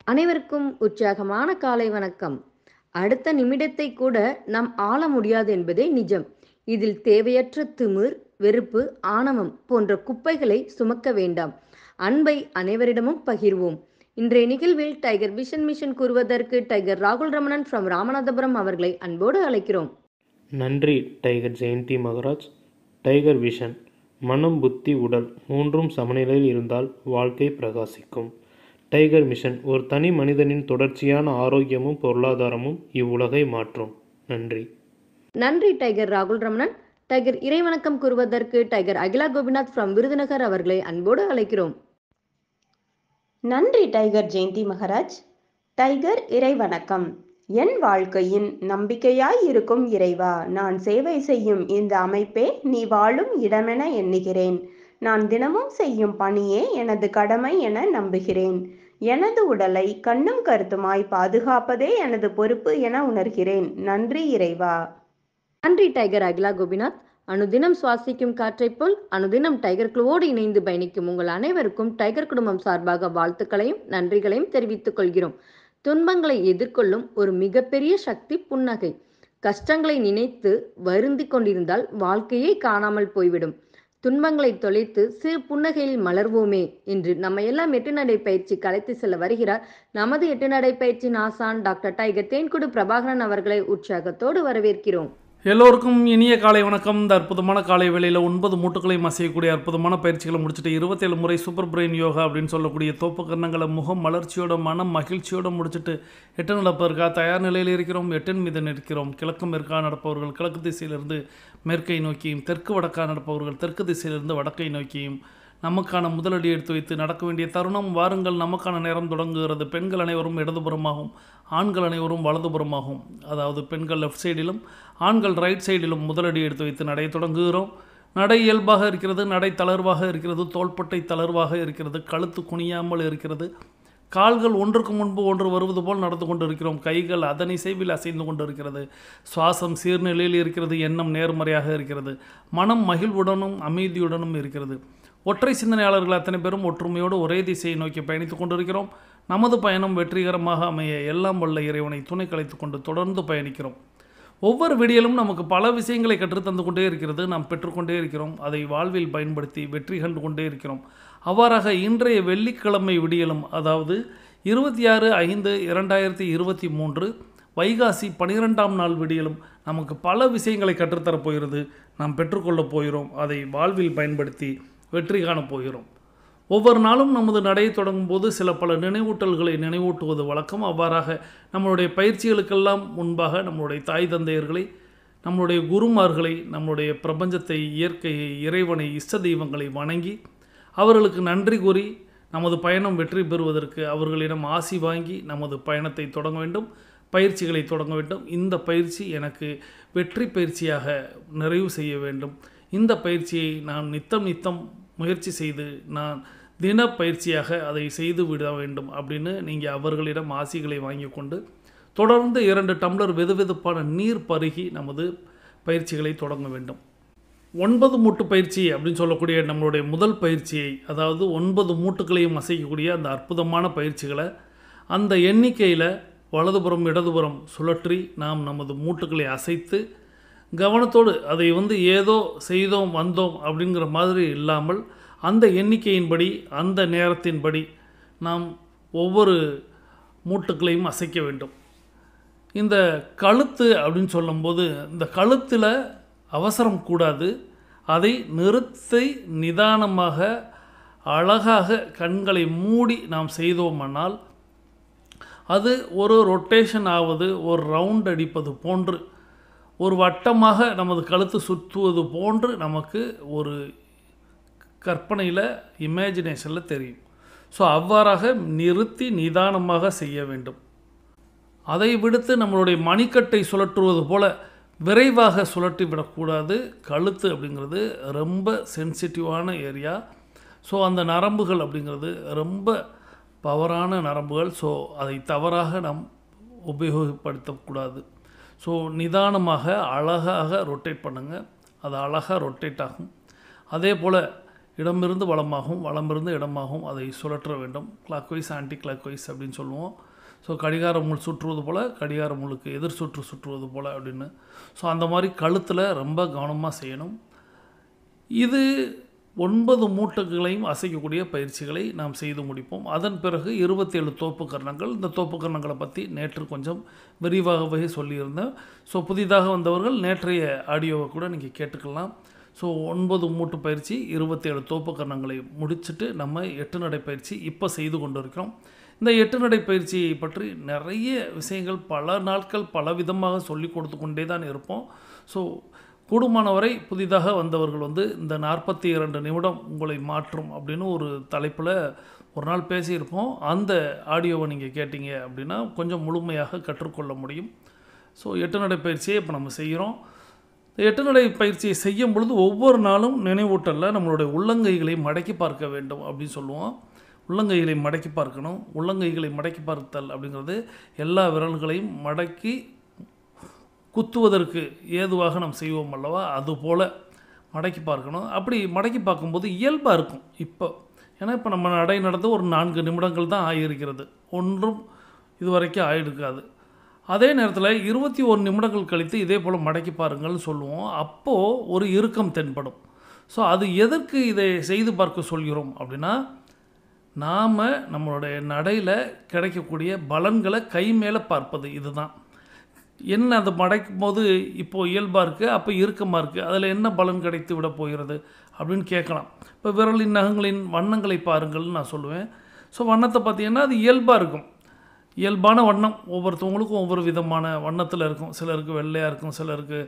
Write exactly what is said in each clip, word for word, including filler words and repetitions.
அனைவருக்கும் உற்சாகமான காலை வணக்கம். அடுத்த நிமிடத்தை கூட நாம் ஆள முடியாது என்பதே நிஜம். இதில் தேவையற்ற திமிர், வெறுப்பு, ஆணவம் போன்ற குப்பைகளை சுமக்க வேண்டாம். அன்பை அனைவரிடமும் பகிர்வோம். இன்றைய நிகழ்வில் டைகர் விஷன் மிஷன் கூறுவதற்கு டைகர் ராகுல் ரமணன் ஃப்ரம் ராமநாதபுரம் அவர்களை அன்போடு அழைக்கிறோம். நன்றி tiger Jayanthi Maharaj. Tiger vision. மனம், புத்தி, உடல் மூன்றும் சமநிலையில் இருந்தால் வாழ்க்கை பிரகாசிக்கும். Tiger mission. ஒரு தனி மனிதனின் தொடர்ச்சியான ஆரோக்கியமும் பொருளாதாரமும் இவ்வுலகை மாற்றும். நன்றி. நன்றி டைகர் ராகுல் ரமணன். டைகர் இறைவணக்கம் கூறுவதற்கு டைகர் அகிலா கோபிநாத் ஃப்ரம் விருதுநகர் அவர்களை அன்போடு அழைக்கிறோம். நன்றி டைகர் ஜெயந்தி மகராஜ். டைகர் இறைவணக்கம். என் வாழ்க்கையின் நம்பிக்கையாய் இருக்கும் இறைவா, நான் சேவை செய்யும் இந்த அமைப்பே நீ வாழும் இடமென எண்ணுகிறேன். நான் தினமும் செய்யும் பணியே எனது கடமை என நம்புகிறேன். எனது உடலை கண்ணும் கருத்துமாய் பாதுகாப்பதே எனது பொறுப்பு என உணர்கிறேன். நன்றி இறைவா. நன்றி டைகர் அகிலா கோபிநாத். அனுதினம் சுவாசிக்கும் காற்றைப் போல் அனுதினம் டைகர் குழுவோடு இணைந்து பயணிக்கும் உங்கள் அனைவருக்கும் டைகர் குடும்பம் சார்பாக வாழ்த்துக்களையும் நன்றிகளையும் தெரிவித்துக் கொள்கிறோம். துன்பங்களை எதிர்கொள்ளும் ஒரு மிகப்பெரிய சக்தி புன்னகை. கஷ்டங்களை நினைத்து வருந்தி கொண்டிருந்தால் வாழ்க்கையே காணாமல் போய்விடும். துன்பங்களை தொலைத்து சிறு புன்னகையில் மலர்வோமே என்று நம்ம எல்லாம் எட்டு நடை பயிற்சி கலைத்து செல்ல வருகிறார் நமது எட்டு நடை பயிற்சி ஆசான் டாக்டர் டைகர் தேன்குடு பிரபாகரன் அவர்களை உற்சாகத்தோடு வரவேற்கிறோம். எல்லோருக்கும் இனிய காலை வணக்கம். இந்த அற்புதமான காலை வேளையில் ஒன்பது மூட்டுகளையும் அசையக்கூடிய அற்புதமான பயிற்சிகளை முடிச்சுட்டு இருபத்தேழு முறை சூப்பர் பிரெயின் யோகா அப்படின்னு சொல்லக்கூடிய தோப்பு கரணங்களை முகம் மலர்ச்சியோட மனம் மகிழ்ச்சியோடு முடிச்சுட்டு எட்டு நடப்பதற்காக தயார் நிலையில் இருக்கிறோம். எட்டின் மீது நிற்கிறோம். கிழக்கு மேற்காக நடப்பவர்கள் கிழக்கு திசையிலிருந்து மேற்கை நோக்கியும், தெற்கு வடக்காக நடப்பவர்கள் தெற்கு திசையிலிருந்து வடக்கை நோக்கியும் நமக்கான முதலடி எடுத்து வைத்து நடக்க வேண்டிய தருணம். வாருங்கள், நமக்கான நேரம் தொடங்குகிறது. பெண்கள் அனைவரும் இடதுபுறமாகவும் ஆண்கள் அனைவரும் வலதுபுறமாகவும், அதாவது பெண்கள் லெஃப்ட் சைடிலும் ஆண்கள் ரைட் சைடிலும் முதலடி எடுத்து வைத்து நடைய தொடங்குகிறோம். நடை இயல்பாக இருக்கிறது, நடை தளர்வாக இருக்கிறது, தோள்பட்டை தளர்வாக இருக்கிறது, கழுத்து குனியாமல் இருக்கிறது, கால்கள் ஒன்றுக்கு முன்பு ஒன்று வருவது போல் நடந்து கொண்டு இருக்கிறோம். கைகள் அதன் இசைவில் அசைந்து கொண்டு இருக்கிறது. சுவாசம் சீர்நிலையில் இருக்கிறது. எண்ணம் நேர்மறையாக இருக்கிறது. மனம் மகிழ்வுடனும் அமைதியுடனும் இருக்கிறது. ஒற்றை சிந்தனையாளர்கள் அத்தனை பேரும் ஒற்றுமையோடு ஒரே திசையை நோக்கி பயணித்துக் கொண்டிருக்கிறோம். நமது பயணம் வெற்றிகரமாக அமைய எல்லாம் வல்ல இறைவனை துணை கலைத்து கொண்டு தொடர்ந்து பயணிக்கிறோம். ஒவ்வொரு விடியலும் நமக்கு பல விஷயங்களை கற்றுத்தந்து கொண்டே இருக்கிறது. நாம் பெற்றுக்கொண்டே இருக்கிறோம். அதை வாழ்வில் பயன்படுத்தி வெற்றி கண்டு கொண்டே இருக்கிறோம். அவ்வாறாக இன்றைய வெள்ளிக்கிழமை விடியலும், அதாவது இருபத்தி ஆறு ஐந்து இரண்டாயிரத்தி இருபத்தி மூன்று வைகாசி பனிரெண்டாம் நாள் விடியலும் நமக்கு பல விஷயங்களை கற்றுத்தரப் போகிறது. நாம் பெற்றுக்கொள்ளப் போகிறோம். அதை வாழ்வில் பயன்படுத்தி வெற்றி காணப் போகிறோம். ஒவ்வொரு நாளும் நமது நடையை தொடங்கும் போது சில பல நினைவூட்டல்களை நினைவூட்டுவது வழக்கம். அவ்வாறாக நம்மளுடைய பயிற்சிகளுக்கெல்லாம் முன்பாக நம்மளுடைய தாய் தந்தையர்களை, நம்மளுடைய குருமார்களை, நம்முடைய பிரபஞ்சத்தை, இயற்கையை, இறைவனை, இஷ்ட தெய்வங்களை வணங்கி அவர்களுக்கு நன்றி கூறி நமது பயணம் வெற்றி பெறுவதற்கு அவர்களிடம் ஆசி வாங்கி நமது பயணத்தை தொடங்க வேண்டும், பயிற்சிகளை தொடங்க வேண்டும். இந்த பயிற்சி எனக்கு வெற்றி பயிற்சியாக நிறைவு செய்ய வேண்டும். இந்த பயிற்சியை நான் நித்தம் நித்தம் முயற்சி செய்து நான் தின பயிற்சியாக அதை செய்து விட வேண்டும் அப்படின்னு நீங்கள் அவர்களிடம் ஆசிகளை வாங்கி கொண்டு தொடர்ந்து இரண்டு டம்ளர் வெதுவெதுப்பான நீர் பருகி நமது பயிற்சிகளை தொடங்க வேண்டும். ஒன்பது மூட்டு பயிற்சி அப்படின்னு சொல்லக்கூடிய நம்மளுடைய முதல் பயிற்சியை, அதாவது ஒன்பது மூட்டுகளையும் அசைக்கக்கூடிய அந்த அற்புதமான பயிற்சிகளை அந்த எண்ணிக்கையில் வலதுபுறம் இடதுபுறம் சுழற்றி நாம் நமது மூட்டுகளை அசைத்து கவனத்தோடு அதை வந்து ஏதோ செய்தோம் வந்தோம் அப்படிங்கிற மாதிரி இல்லாமல் அந்த எண்ணிக்கையின்படி அந்த நேரத்தின்படி நாம் ஒவ்வொரு மூட்டுக்களையும் அசைக்க வேண்டும். இந்த கழுத்து அப்படின்னு சொல்லும்போது இந்த கழுத்தில் அவசரம் கூடாது. அதை நிறுத்தி நிதானமாக அழகாக கண்களை மூடி நாம் செய்தோமானால் அது ஒரு ரொட்டேஷன் ஆவது, ஒரு ரவுண்ட் அடிப்பது போன்று, ஒரு வட்டமாக நமது கழுத்து சுற்றுவது போன்று நமக்கு ஒரு கற்பனையில், இமேஜினேஷனில் தெரியும். ஸோ அவ்வாறாக நிறுத்தி நிதானமாக செய்ய வேண்டும். அதை விடுத்து நம்மளுடைய மணிக்கட்டை சுழற்றுவது போல் விரைவாக சுழற்றி விடக்கூடாது. கழுத்து அப்படிங்கிறது ரொம்ப சென்சிட்டிவான ஏரியா. ஸோ அந்த நரம்புகள் அப்படிங்கிறது ரொம்ப பவரான நரம்புகள். ஸோ அதை தவறாக நாம் உபயோகப்படுத்தக்கூடாது. ஸோ நிதானமாக அழகாக ரொட்டேட் பண்ணுங்கள். அது அழகாக ரொட்டேட் ஆகும். அதே போல் இடமிருந்து வலமாகவும் வலமிருந்து இடமாகவும் அதை சுழற்ற வேண்டும். Clockwise anticlockwise அப்படின்னு சொல்லுவோம். ஸோ கடிகார முள் சுற்றுவது போல் கடிகார முளுக்கு எதிர் சுற்று சுற்றுவது போல் அப்படின்னு. ஸோ அந்த மாதிரி கழுத்தில் ரொம்ப கவனமாக செய்யணும். இது ஒன்பது மூட்டுகளையும் அசைக்கக்கூடிய பயிற்சிகளை நாம் செய்து முடிப்போம். அதன் பிறகு இருபத்தேழு தோப்பு கரணங்கள். இந்த தோப்பு கரணங்களை பற்றி நேற்று கொஞ்சம் விரிவாகவே சொல்லியிருந்தேன். ஸோ புதிதாக வந்தவர்கள் நேற்றைய ஆடியோவை கூட நீங்கள் கேட்டுக்கலாம். ஸோ ஒன்பது மூட்டு பயிற்சி, இருபத்தேழு தோப்பு கரணங்களை முடிச்சுட்டு நம்ம எட்டு நடை பயிற்சி இப்போ செய்து கொண்டு இருக்கிறோம். இந்த எட்டு நடை பயிற்சியை பற்றி நிறைய விஷயங்கள் பல நாட்கள் பல விதமாக சொல்லி கொடுத்து கொண்டே தான் இருப்போம். ஸோ கூடுமானவரை புதிதாக வந்தவர்கள் வந்து இந்த நாற்பத்தி இரண்டு நிமிடம் உங்களை மாற்றும் அப்படின்னு ஒரு தலைப்பில் ஒரு நாள் பேசியிருப்போம். அந்த ஆடியோவை நீங்கள் கேட்டீங்க அப்படின்னா கொஞ்சம் முழுமையாக கற்றுக்கொள்ள முடியும். ஸோ எட்டு நடை பயிற்சியை இப்போ நம்ம செய்கிறோம். எட்டு நடை பயிற்சியை செய்யும் பொழுது ஒவ்வொரு நாளும் நினைவூட்டலில் நம்மளுடைய உள்ளங்கைகளை மடக்கி பார்க்க வேண்டும் அப்படின்னு சொல்லுவோம். உள்ளங்கைகளை மடக்கி பார்க்கணும். உள்ளங்கைகளை மடக்கி பார்த்தல் அப்படிங்கிறது எல்லா விரல்களையும் மடக்கி குத்துவதற்கு ஏதுவாக நாம் செய்வோம் அல்லவா, அதுபோல் மடக்கி பார்க்கணும். அப்படி மடக்கி பார்க்கும்போது இயல்பாக இருக்கும். இப்போ ஏன்னா இப்போ நம்ம நடை நடந்து ஒரு நான்கு நிமிடங்கள் தான் ஆகியிருக்கிறது, ஒன்றும் இதுவரைக்கும் ஆகியிருக்காது. அதே நேரத்தில் இருபத்தி ஒரு நிமிடங்கள் கழித்து இதே போல் மடக்கி பாருங்கள்னு சொல்லுவோம். அப்போது ஒரு இறுக்கம் தென்படும். ஸோ அது எதற்கு இதை செய்து பார்க்க சொல்கிறோம் அப்படின்னா, நாம் நம்மளுடைய நடையில் கிடைக்கக்கூடிய பலன்களை கை மேலே பார்ப்பது. இதுதான் என்ன, அதை மடக்கும் போது இப்போது இயல்பாக இருக்குது, அப்போ இறுக்கமாக இருக்குது, அதில் என்ன பலன் கிடைத்து விட போகிறது அப்படின்னு கேட்கலாம். இப்போ விரலின் நகங்களின் வண்ணங்களை பாருங்கள்னு நான் சொல்லுவேன். ஸோ வண்ணத்தை பார்த்திங்கன்னா அது இயல்பாக இருக்கும். இயல்பான வண்ணம் ஒவ்வொருத்தவங்களுக்கும் ஒவ்வொரு விதமான வண்ணத்தில் இருக்கும். சிலருக்கு வெள்ளையாக இருக்கும், சிலருக்கு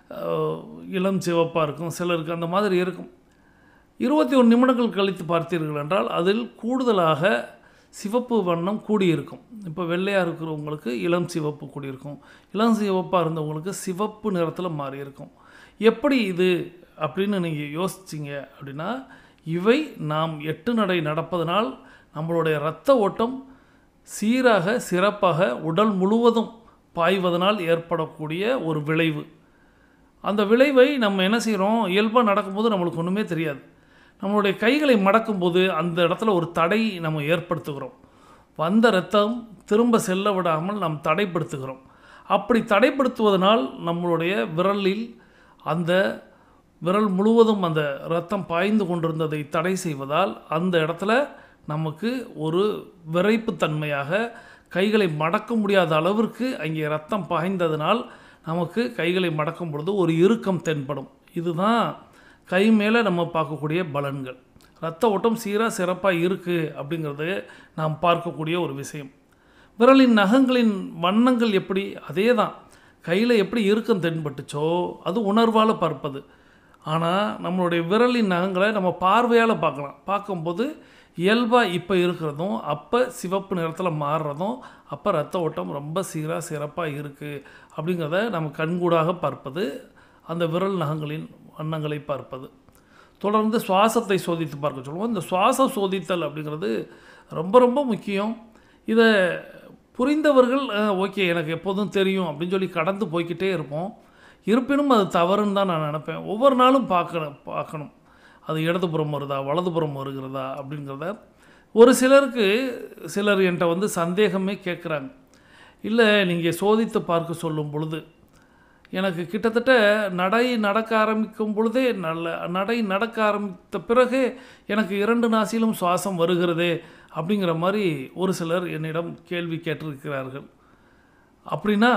இளம் சிவப்பாக இருக்கும், சிலருக்கு அந்த மாதிரி இருக்கும். இருபத்தி ஒரு நிமிடங்கள் கழித்து பார்த்தீர்கள் என்றால் அதில் கூடுதலாக சிவப்பு வண்ணம் கூடியிருக்கும். இப்போ வெள்ளையாக இருக்கிறவங்களுக்கு இளம் சிவப்பு கூடியிருக்கும், இளம் சிவப்பாக இருந்தவங்களுக்கு சிவப்பு நிறத்தில் மாறி இருக்கும். எப்படி இது அப்படின்னு நீங்கள் யோசிச்சிங்க அப்படின்னா, இவை நாம் எட்டு நடை நடப்பதனால் நம்மளுடைய இரத்த ஓட்டம் சீராக சிறப்பாக உடல் முழுவதும் பாய்வதனால் ஏற்படக்கூடிய ஒரு விளைவு. அந்த விளைவை நம்ம என்ன செய்கிறோம், இயல்பாக நடக்கும்போது நம்மளுக்கு ஒன்றுமே தெரியாது. நம்மளுடைய கைகளை மடக்கும்போது அந்த இடத்துல ஒரு தடை நம்ம ஏற்படுத்துகிறோம். வந்த இரத்தம் திரும்ப செல்ல விடாமல் நாம் தடைப்படுத்துகிறோம். அப்படி தடைப்படுத்துவதனால் நம்மளுடைய விரலில் அந்த விரல் முழுவதும் அந்த இரத்தம் பாய்ந்து கொண்டிருந்ததை தடை செய்வதால் அந்த இடத்துல நமக்கு ஒரு விரைப்புத்தன்மையாக கைகளை மடக்க முடியாத அளவிற்கு அங்கே இரத்தம் பாய்ந்ததனால் நமக்கு கைகளை மடக்கும் பொழுது ஒரு இறுக்கம் தென்படும். இதுதான் கை மேலே நம்ம பார்க்கக்கூடிய பலன்கள். இரத்த ஓட்டம் சீராக சிறப்பாக இருக்குது அப்படிங்கிறது நாம் பார்க்கக்கூடிய ஒரு விஷயம். விரலின் நகங்களின் வண்ணங்கள் எப்படி, அதே தான். கையில் எப்படி இறுக்கம் தென்பட்டுச்சோ அது உணர்வால் பார்ப்பது. ஆனால் நம்மளுடைய விரலின் நகங்களை நம்ம பார்வையால் பார்க்கலாம். பார்க்கும்போது இயல்பாக இப்போ இருக்கிறதும் அப்போ சிவப்பு நிறத்தில் மாறுறதும் அப்போ ரத்த ஓட்டம் ரொம்ப சீராக சிறப்பாக இருக்குது அப்படிங்கிறத நம்ம கண்கூடாக பார்ப்பது, அந்த விரல் நகங்களின் வண்ணங்களை பார்ப்பது. தொடர்ந்து சுவாசத்தை சோதித்து பார்க்க சொல்லுவோம். இந்த சுவாசம் சோதித்தல் அப்படிங்கிறது ரொம்ப ரொம்ப முக்கியம். இதை புரிந்தவர்கள் ஓகே எனக்கு எப்போதும் தெரியும் அப்படின்னு சொல்லி கடந்து போய்கிட்டே இருப்போம். இருப்பினும் அது தவறுன்னு தான் நான் நினப்பேன். ஒவ்வொரு நாளும் பார்க்கணும் பார்க்கணும் அது இடதுபுறம் வருதா வலதுபுறம் வருகிறதா அப்படிங்கிறத. ஒரு சிலருக்கு சிலர் என்கிட்ட வந்து சந்தேகமே கேட்குறாங்க. இல்லை நீங்கள் சோதித்து பார்க்க சொல்லும் பொழுது எனக்கு கிட்டத்தட்ட நடை நடக்க ஆரம்பிக்கும் பொழுதே நல்ல நடை நடக்க ஆரம்பித்த பிறகு எனக்கு இரண்டு நாசிலும் சுவாசம் வருகிறதே அப்படிங்கிற மாதிரி ஒரு சிலர் என்னிடம் கேள்வி கேட்டிருக்கிறார்கள். அப்படின்னா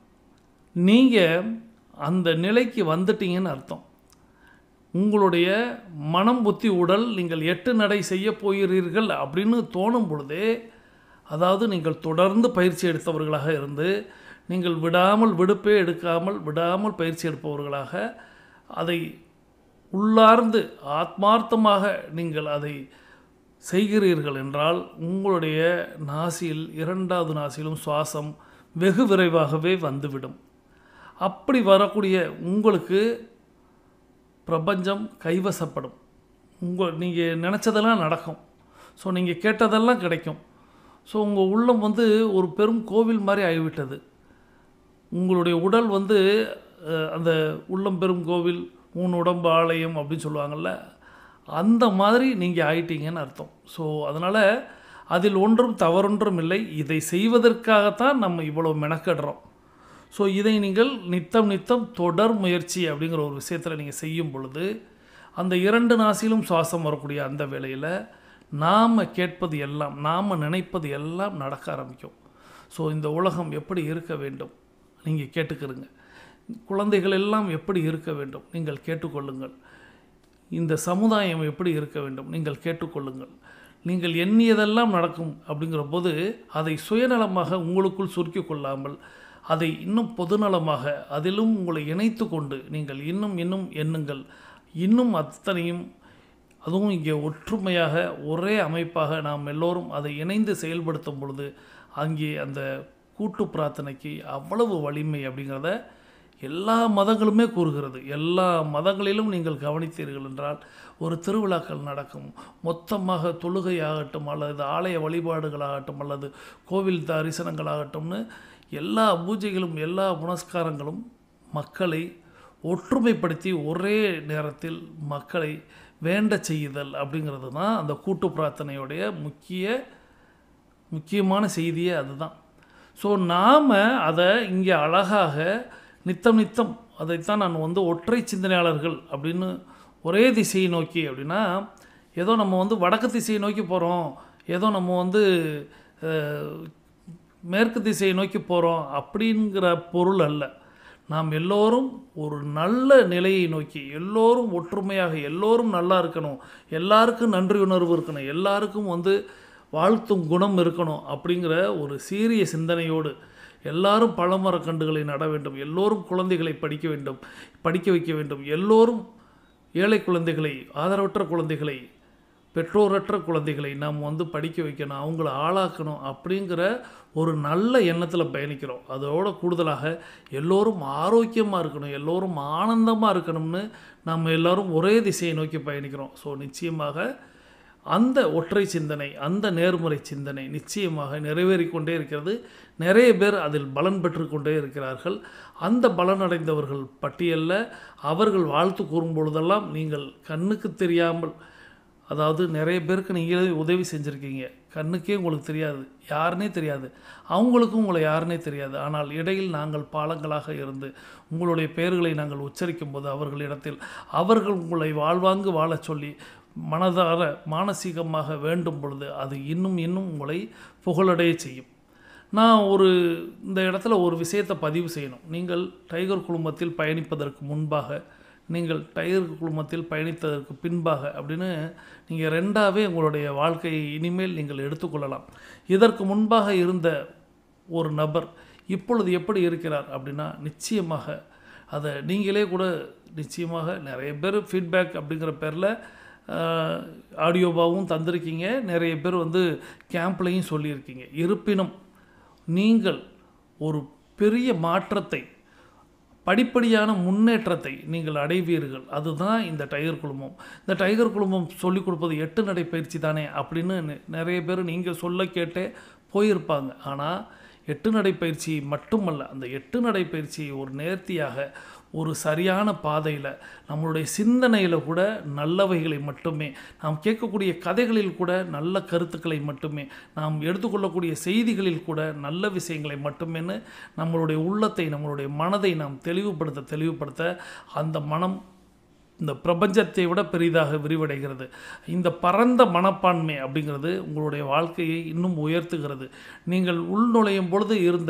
நீங்கள் அந்த நிலைக்கு வந்துட்டீங்கன்னு அர்த்தம். உங்களுடைய மனம் புத்தி உடல் நீங்கள் எட்டு நடை செய்ய போகிறீர்கள் அப்படின்னு தோணும் பொழுதே, அதாவது நீங்கள் தொடர்ந்து பயிற்சி எடுத்தவர்களாக இருந்து நீங்கள் விடாமல் விடுப்பே எடுக்காமல் விடாமல் பயிற்சி எடுப்பவர்களாக அதை உள்ளார்ந்து ஆத்மார்த்தமாக நீங்கள் அதை செய்கிறீர்கள் என்றால் உங்களுடைய நாசியில் இரண்டாவது நாசியிலும் சுவாசம் வெகு விரைவாகவே வந்துவிடும். அப்படி வரக்கூடிய உங்களுக்கு பிரபஞ்சம் கைவசப்படும். உங்கள் நீங்கள் நினச்சதெல்லாம் நடக்கும். ஸோ நீங்கள் கேட்டதெல்லாம் கிடைக்கும். ஸோ உங்கள் உள்ளம் வந்து ஒரு பெரும் கோவில் மாதிரி ஆகிவிட்டது. உங்களுடைய உடல் வந்து அந்த உள்ளம் பெரும் கோவில், உன் உடம்பு ஆலயம் அப்படின்னு சொல்லுவாங்கள்ல, அந்த மாதிரி நீங்கள் ஆயிட்டீங்கன்னு அர்த்தம். ஸோ அதனால் அதில் ஒன்றும் தவறொன்றும் இல்லை. இதை செய்வதற்காகத்தான் நம்ம இவ்வளோ மெனக்கடுறோம். ஸோ இதை நீங்கள் நித்தம் நித்தம் தொடர் முயற்சி அப்படிங்கிற ஒரு விஷயத்தில் நீங்கள் செய்யும் பொழுது அந்த இரண்டு நாசிலும் சுவாசம் வரக்கூடிய அந்த வேளையில் நாம் கேட்பது எல்லாம், நாம் நினைப்பது எல்லாம் நடக்க ஆரம்பிக்கும். ஸோ இந்த உலகம் எப்படி இருக்க வேண்டும் நீங்கள் கேட்டுக்கிறங்க. குழந்தைகள் எல்லாம் எப்படி இருக்க வேண்டும் நீங்கள் கேட்டுக்கொள்ளுங்கள். இந்த சமுதாயம் எப்படி இருக்க வேண்டும் நீங்கள் கேட்டுக்கொள்ளுங்கள். நீங்கள் எண்ணியதெல்லாம் நடக்கும் அப்படிங்கிற போது அதை சுயநலமாக உங்களுக்குள் சுருக்கி கொள்ளாமல் அதை இன்னும் பொதுநலமாக அதிலும் உங்களை இணைத்து கொண்டு நீங்கள் இன்னும் இன்னும் எண்ணுங்கள். இன்னும் அத்தனையும், அதுவும் இங்கே ஒற்றுமையாக ஒரே அமைப்பாக நாம் எல்லோரும் அதை இணைந்து செயல்படுத்தும் பொழுது அங்கே அந்த கூட்டு பிரார்த்தனைக்கு அவ்வளவு வலிமை அப்படிங்கிறத எல்லா மதங்களுமே கூறுகிறது. எல்லா மதங்களிலும் நீங்கள் கவனித்தீர்கள் என்றால் ஒரு திருவிழாக்கள் நடக்கும், மொத்தமாக தொழுகையாகட்டும் அல்லது ஆலய வழிபாடுகளாகட்டும் அல்லது கோவில் தரிசனங்களாகட்டும்னு எல்லா பூஜைகளும் எல்லா புனஸ்காரங்களும் மக்களை ஒற்றுமைப்படுத்தி ஒரே நேரத்தில் மக்களை வேண்ட செய்யுதல் அப்படிங்கிறது தான் அந்த கூட்டு பிரார்த்தனையுடைய முக்கிய முக்கியமான செய்தியே அதுதான். ஸோ நாம் அதை இங்கே அழகாக நித்தம் நித்தம் அதைத்தான் நான் வந்து ஒற்றை சிந்தனையாளர்கள் அப்படின்னு ஒரே திசையை நோக்கி அப்படின்னா ஏதோ நம்ம வந்து வடக்கு திசையை நோக்கி போகிறோம், ஏதோ நம்ம வந்து மேற்கு திசையை நோக்கி போகிறோம் அப்படிங்கிற பொருள் அல்ல. நாம் எல்லோரும் ஒரு நல்ல நிலையை நோக்கி எல்லோரும் ஒற்றுமையாக எல்லோரும் நல்லா இருக்கணும், எல்லாருக்கும் நன்றி உணர்வு இருக்கணும், எல்லாருக்கும் வந்து வாழ்த்தும் குணம் இருக்கணும் அப்படிங்கிற ஒரு சீரிய சிந்தனையோடு எல்லாரும் பழமரக்கன்றுகளை நட வேண்டும், எல்லோரும் குழந்தைகளை படிக்க வேண்டும், படிக்க வைக்க வேண்டும், எல்லோரும் ஏழை குழந்தைகளை, ஆதரவற்ற குழந்தைகளை, பெற்றோரற்ற குழந்தைகளை நாம் வந்து படிக்க வைக்கணும், அவங்கள ஆளாக்கணும் அப்படிங்கிற ஒரு நல்ல எண்ணத்தில் பயணிக்கிறோம். அதோட கூடுதலாக எல்லோரும் ஆரோக்கியமாக இருக்கணும், எல்லோரும் ஆனந்தமாக இருக்கணும்னு நம்ம எல்லோரும் ஒரே திசையை நோக்கி பயணிக்கிறோம். ஸோ நிச்சயமாக அந்த ஒற்றை சிந்தனை, அந்த நேர்முறை சிந்தனை நிச்சயமாக நிறைவேறிக்கொண்டே இருக்கிறது. நிறைய பேர் அதில் பலன் பெற்று கொண்டே இருக்கிறார்கள். அந்த பலனடைந்தவர்கள் பட்டியலில் அவர்கள் வாழ்த்து கூறும் பொழுதெல்லாம் நீங்கள் கண்ணுக்கு தெரியாமல், அதாவது நிறைய பேருக்கு நீங்களே உதவி செஞ்சுருக்கீங்க, கண்ணுக்கே உங்களுக்கு தெரியாது, யாருன்னே தெரியாது, அவங்களுக்கும் உங்களை யாருன்னே தெரியாது. ஆனால் இடையில் நாங்கள் பாலங்களாக இருந்து உங்களுடைய பெயர்களை நாங்கள் உச்சரிக்கும் போது அவர்களிடத்தில் அவர்கள் உங்களை வாழ்வாங்கு வாழச் சொல்லி மனதார மானசீகமாக வேண்டும் பொழுது அது இன்னும் இன்னும் உங்களை புகழடைய செய்யும். நான் ஒரு இந்த இடத்துல ஒரு விஷயத்தை பதிவு செய்யணும். நீங்கள் டைகர் குழுமத்தில் பயணிப்பதற்கு முன்பாக, நீங்கள் டைகர் குழுமத்தில் பயணித்ததற்கு பின்பாக அப்படின்னு நீங்கள் ரெண்டாவே உங்களுடைய வாழ்க்கையை இனிமேல் நீங்கள் எடுத்துக்கொள்ளலாம். இதற்கு முன்பாக இருந்த ஒரு நபர் இப்பொழுது எப்படி இருக்கிறார் அப்படின்னா நிச்சயமாக அதை நீங்களே கூட நிச்சயமாக நிறைய பேர் ஃபீட்பேக் அப்படிங்கிற பேரில் ஆடியோவாகவும் தந்திருக்கீங்க, நிறைய பேர் வந்து கேம்ப்லையும் சொல்லியிருக்கீங்க. இருப்பினும் நீங்கள் ஒரு பெரிய மாற்றத்தை, படிப்படியான முன்னேற்றத்தை நீங்கள் அடைவீர்கள். அதுதான் இந்த டைகர் குழுமம். இந்த டைகர் குழுமம் சொல்லிக் கொடுப்பது எட்டு நடை பயிற்சி தானே அப்படின்னு நிறைய பேர் நீங்கள் சொல்ல கேட்டே போயிருப்பாங்க. ஆனால் எட்டு நடை பயிற்சி மட்டுமல்ல, அந்த எட்டு நடை பயிற்சியை ஒரு நேர்த்தியாக ஒரு சரியான பாதையில் நம்மளுடைய சிந்தனையில் கூட நல்லவைகளை மட்டுமே, நாம் கேட்கக்கூடிய கதைகளில் கூட நல்ல கருத்துக்களை மட்டுமே, நாம் எடுத்துக்கொள்ளக்கூடிய செய்திகளில் கூட நல்ல விஷயங்களை மட்டுமேன்னு நம்மளுடைய உள்ளத்தை, நம்மளுடைய மனதை நாம் தெளிவுபடுத்த தெளிவுபடுத்த அந்த மனம் இந்த பிரபஞ்சத்தை விட பெரிதாக விரிவடைகிறது. இந்த பரந்த மனப்பான்மை அப்படிங்கிறது உங்களுடைய வாழ்க்கையை இன்னும் உயர்த்துகிறது. நீங்கள் உள்நுழையும் பொழுது இருந்த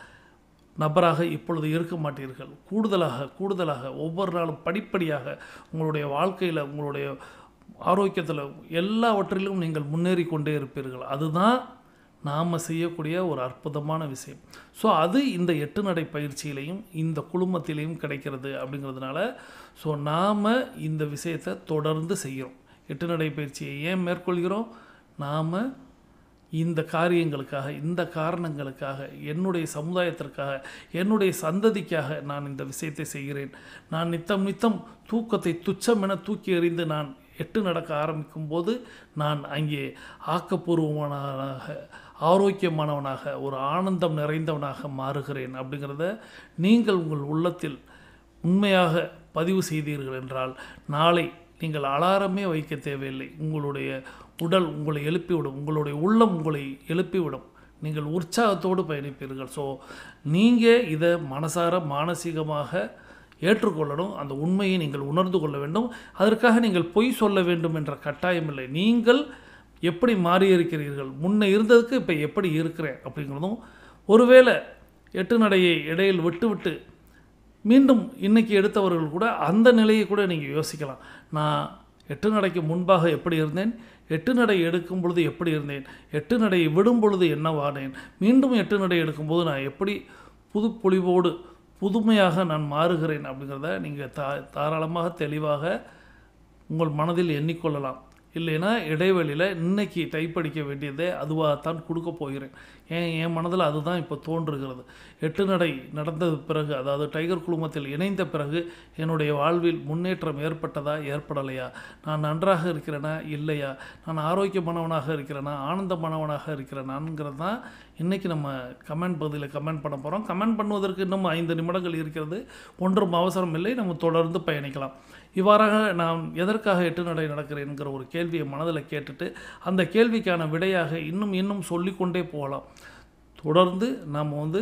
நபராக இப்பொழுது இருக்க மாட்டீர்கள். கூடுதலாக கூடுதலாக ஒவ்வொரு நாளும் படிப்படியாக உங்களுடைய வாழ்க்கையில், உங்களுடைய ஆரோக்கியத்தில், எல்லாவற்றிலும் நீங்கள் முன்னேறி கொண்டே இருப்பீர்கள். அதுதான் நாம் செய்யக்கூடிய ஒரு அற்புதமான விஷயம். ஸோ அது இந்த எட்டு நடை பயிற்சியிலையும் இந்த குழுமத்திலையும் கிடைக்கிறது. அப்படிங்கிறதுனால ஸோ நாம் இந்த விஷயத்தை தொடர்ந்து செய்கிறோம். எட்டு நடை பயிற்சியை ஏன் மேற்கொள்கிறோம்? நாம் இந்த காரியங்களுக்காக, இந்த காரணங்களுக்காக, என்னுடைய சமுதாயத்திற்காக, என்னுடைய சந்ததிக்காக நான் இந்த விஷயத்தை செய்கிறேன். நான் நித்தம் நித்தம் தூக்கத்தை துச்சம் என தூக்கி எறிந்து நான் எட்டு நடக்க ஆரம்பிக்கும் போது நான் அங்கே ஆக்கப்பூர்வமானவனாக, ஆரோக்கியமானவனாக, ஒரு ஆனந்தம் நிறைந்தவனாக மாறுகிறேன். அப்படிங்கிறத நீங்கள் உங்கள் உள்ளத்தில் உண்மையாக பதிவு செய்தீர்கள் என்றால் நாளை நீங்கள் அலாரமே வைக்க தேவையில்லை. உங்களுடைய உடல் உங்களை எழுப்பிவிடும், உங்களுடைய உள்ளம் உங்களை எழுப்பிவிடும். நீங்கள் உற்சாகத்தோடு பயணிப்பீர்கள். ஸோ நீங்கள் இதை மனசார மானசீகமாக ஏற்றுக்கொள்ளணும். அந்த உண்மையை நீங்கள் உணர்ந்து கொள்ள வேண்டும். அதற்காக நீங்கள் பொய் சொல்ல வேண்டும் என்ற கட்டாயம் இல்லை. நீங்கள் எப்படி மாறி இருக்கிறீர்கள், முன்ன இருந்ததுக்கு இப்போ எப்படி இருக்கிறேன் அப்படிங்கிறதும், ஒருவேளை எட்டு நடையை இடையில் விட்டுவிட்டு மீண்டும் இன்றைக்கி எடுத்தவர்கள் கூட அந்த நிலையை கூட நீங்கள் யோசிக்கலாம். நான் எட்டு நடைக்கு முன்பாக எப்படி இருந்தேன், எட்டு நடை எடுக்கும் பொழுது எப்படி இருந்தேன், எட்டு நடையை விடும் பொழுது என்னவானேன், மீண்டும் எட்டு நடை எடுக்கும்போது நான் எப்படி புது பொலிவோடு புதுமையாக நான் மாறுகிறேன் அப்படிங்கிறத நீங்கள் தா தாராளமாக தெளிவாக உங்கள் மனதில் எண்ணிக்கொள்ளலாம். இல்லைன்னா இடைவெளியில் இன்றைக்கி டைப் அடிக்க வேண்டியதே அதுவாகத்தான் கொடுக்க போகிறேன். ஏன் என் மனதில் அதுதான் இப்போ தோன்றுகிறது. எட்டு நடை நடந்தது பிறகு, அதாவது டைகர் குழுமத்தில் இணைந்த பிறகு என்னுடைய வாழ்வில் முன்னேற்றம் ஏற்பட்டதா ஏற்படலையா, நான் நன்றாக இருக்கிறேனா இல்லையா, நான் ஆரோக்கியமானவனாக இருக்கிறேனா ஆனந்தமானவனாக இருக்கிறேனாங்கிறது தான் இன்றைக்கி நம்ம கமெண்ட் பகுதியில் கமெண்ட் பண்ண போகிறோம். கமெண்ட் பண்ணுவதற்கு இன்னும் ஐந்து நிமிடங்கள் இருக்கிறது. ஒன்றும் அவசரம் இல்லை, நம்ம தொடர்ந்து பயணிக்கலாம். இவ்வாறாக நான் எதற்காக எட்டு நடை நடக்கிறேன்கிற ஒரு கேள்வியை மனதில் கேட்டுட்டு அந்த கேள்விக்கான விடையாக இன்னும் இன்னும் சொல்லிக்கொண்டே போகலாம். தொடர்ந்து நாம் வந்து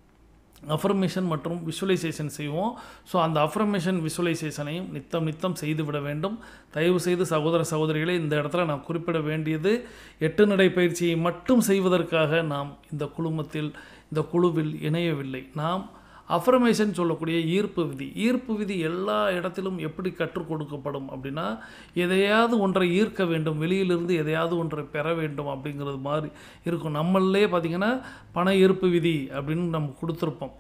அஃபர்மேஷன் மற்றும் விஷுவலைசேஷன் செய்வோம். ஸோ அந்த அஃபர்மேஷன் விஷுவலைசேஷனையும் நித்தம் நித்தம் செய்துவிட வேண்டும். தயவு செய்து சகோதர சகோதரிகளை இந்த இடத்துல நான் குறிப்பிட வேண்டியது, எட்டு நடை பயிற்சியை மட்டும் செய்வதற்காக நாம் இந்த குழுமத்தில் இந்த குழுவில் இணையவில்லை. நாம் அஃபர்மேஷன் சொல்லக்கூடிய ஈர்ப்பு விதி, ஈர்ப்பு விதி எல்லா இடத்திலும் எப்படி கற்றுக் கொடுக்கப்படும் அப்படின்னா, எதையாவது ஒன்றை ஈர்க்க வேண்டும், வெளியிலிருந்து எதையாவது ஒன்றை பெற வேண்டும் அப்படிங்கிறது மாதிரி இருக்கும். நம்மளே பார்த்திங்கன்னா பண ஈர்ப்பு விதி அப்படின்னு நம்ம கொடுத்துருப்போம்,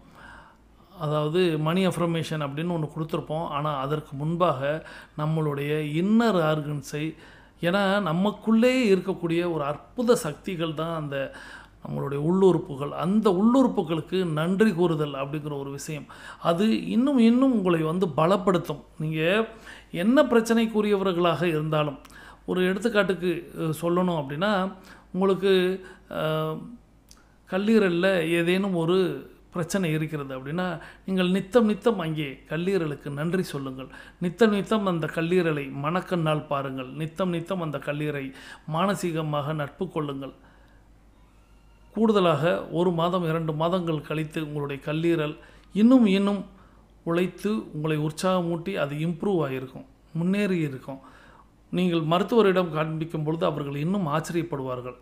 அதாவது மணி அஃபர்மேஷன் அப்படின்னு ஒன்று கொடுத்துருப்போம். ஆனால் அதற்கு முன்பாக நம்மளுடைய இன்னர் ஆர்கன்ஸை, ஏன்னா நமக்குள்ளே இருக்கக்கூடிய ஒரு அற்புத சக்திகள் தான் அந்த நம்மளுடைய உள்ளுறுப்புகள். அந்த உள்ளுறுப்புகளுக்கு நன்றி கூறுதல் அப்படிங்கிற ஒரு விஷயம், அது இன்னும் இன்னும் உங்களை வந்து பலப்படுத்தும். நீங்கள் என்ன பிரச்சனைக்குரியவர்களாக இருந்தாலும், ஒரு எடுத்துக்காட்டுக்கு சொல்லணும் அப்படின்னா, உங்களுக்கு கல்லீரலில் ஏதேனும் ஒரு பிரச்சனை இருக்கிறது அப்படின்னா, நீங்கள் நித்தம் நித்தம் அங்கே கல்லீரலுக்கு நன்றி சொல்லுங்கள். நித்தம் நித்தம் அந்த கல்லீரலை மனக்கண்ணால் பாருங்கள். நித்தம் நித்தம் அந்த கல்லீரை மானசீகமாக நட்பு கொள்ளுங்கள். கூடுதலாக ஒரு மாதம் இரண்டு மாதங்கள் கழித்து உங்களுடைய கல்லீரல் இன்னும் இன்னும் உழைத்து உங்களை உற்சாகமூட்டி அது இம்ப்ரூவ் ஆகியிருக்கும், முன்னேறி இருக்கும். நீங்கள் மருத்துவரிடம் காண்பிக்கும் பொழுது அவர்கள் இன்னும் ஆச்சரியப்படுவார்கள்.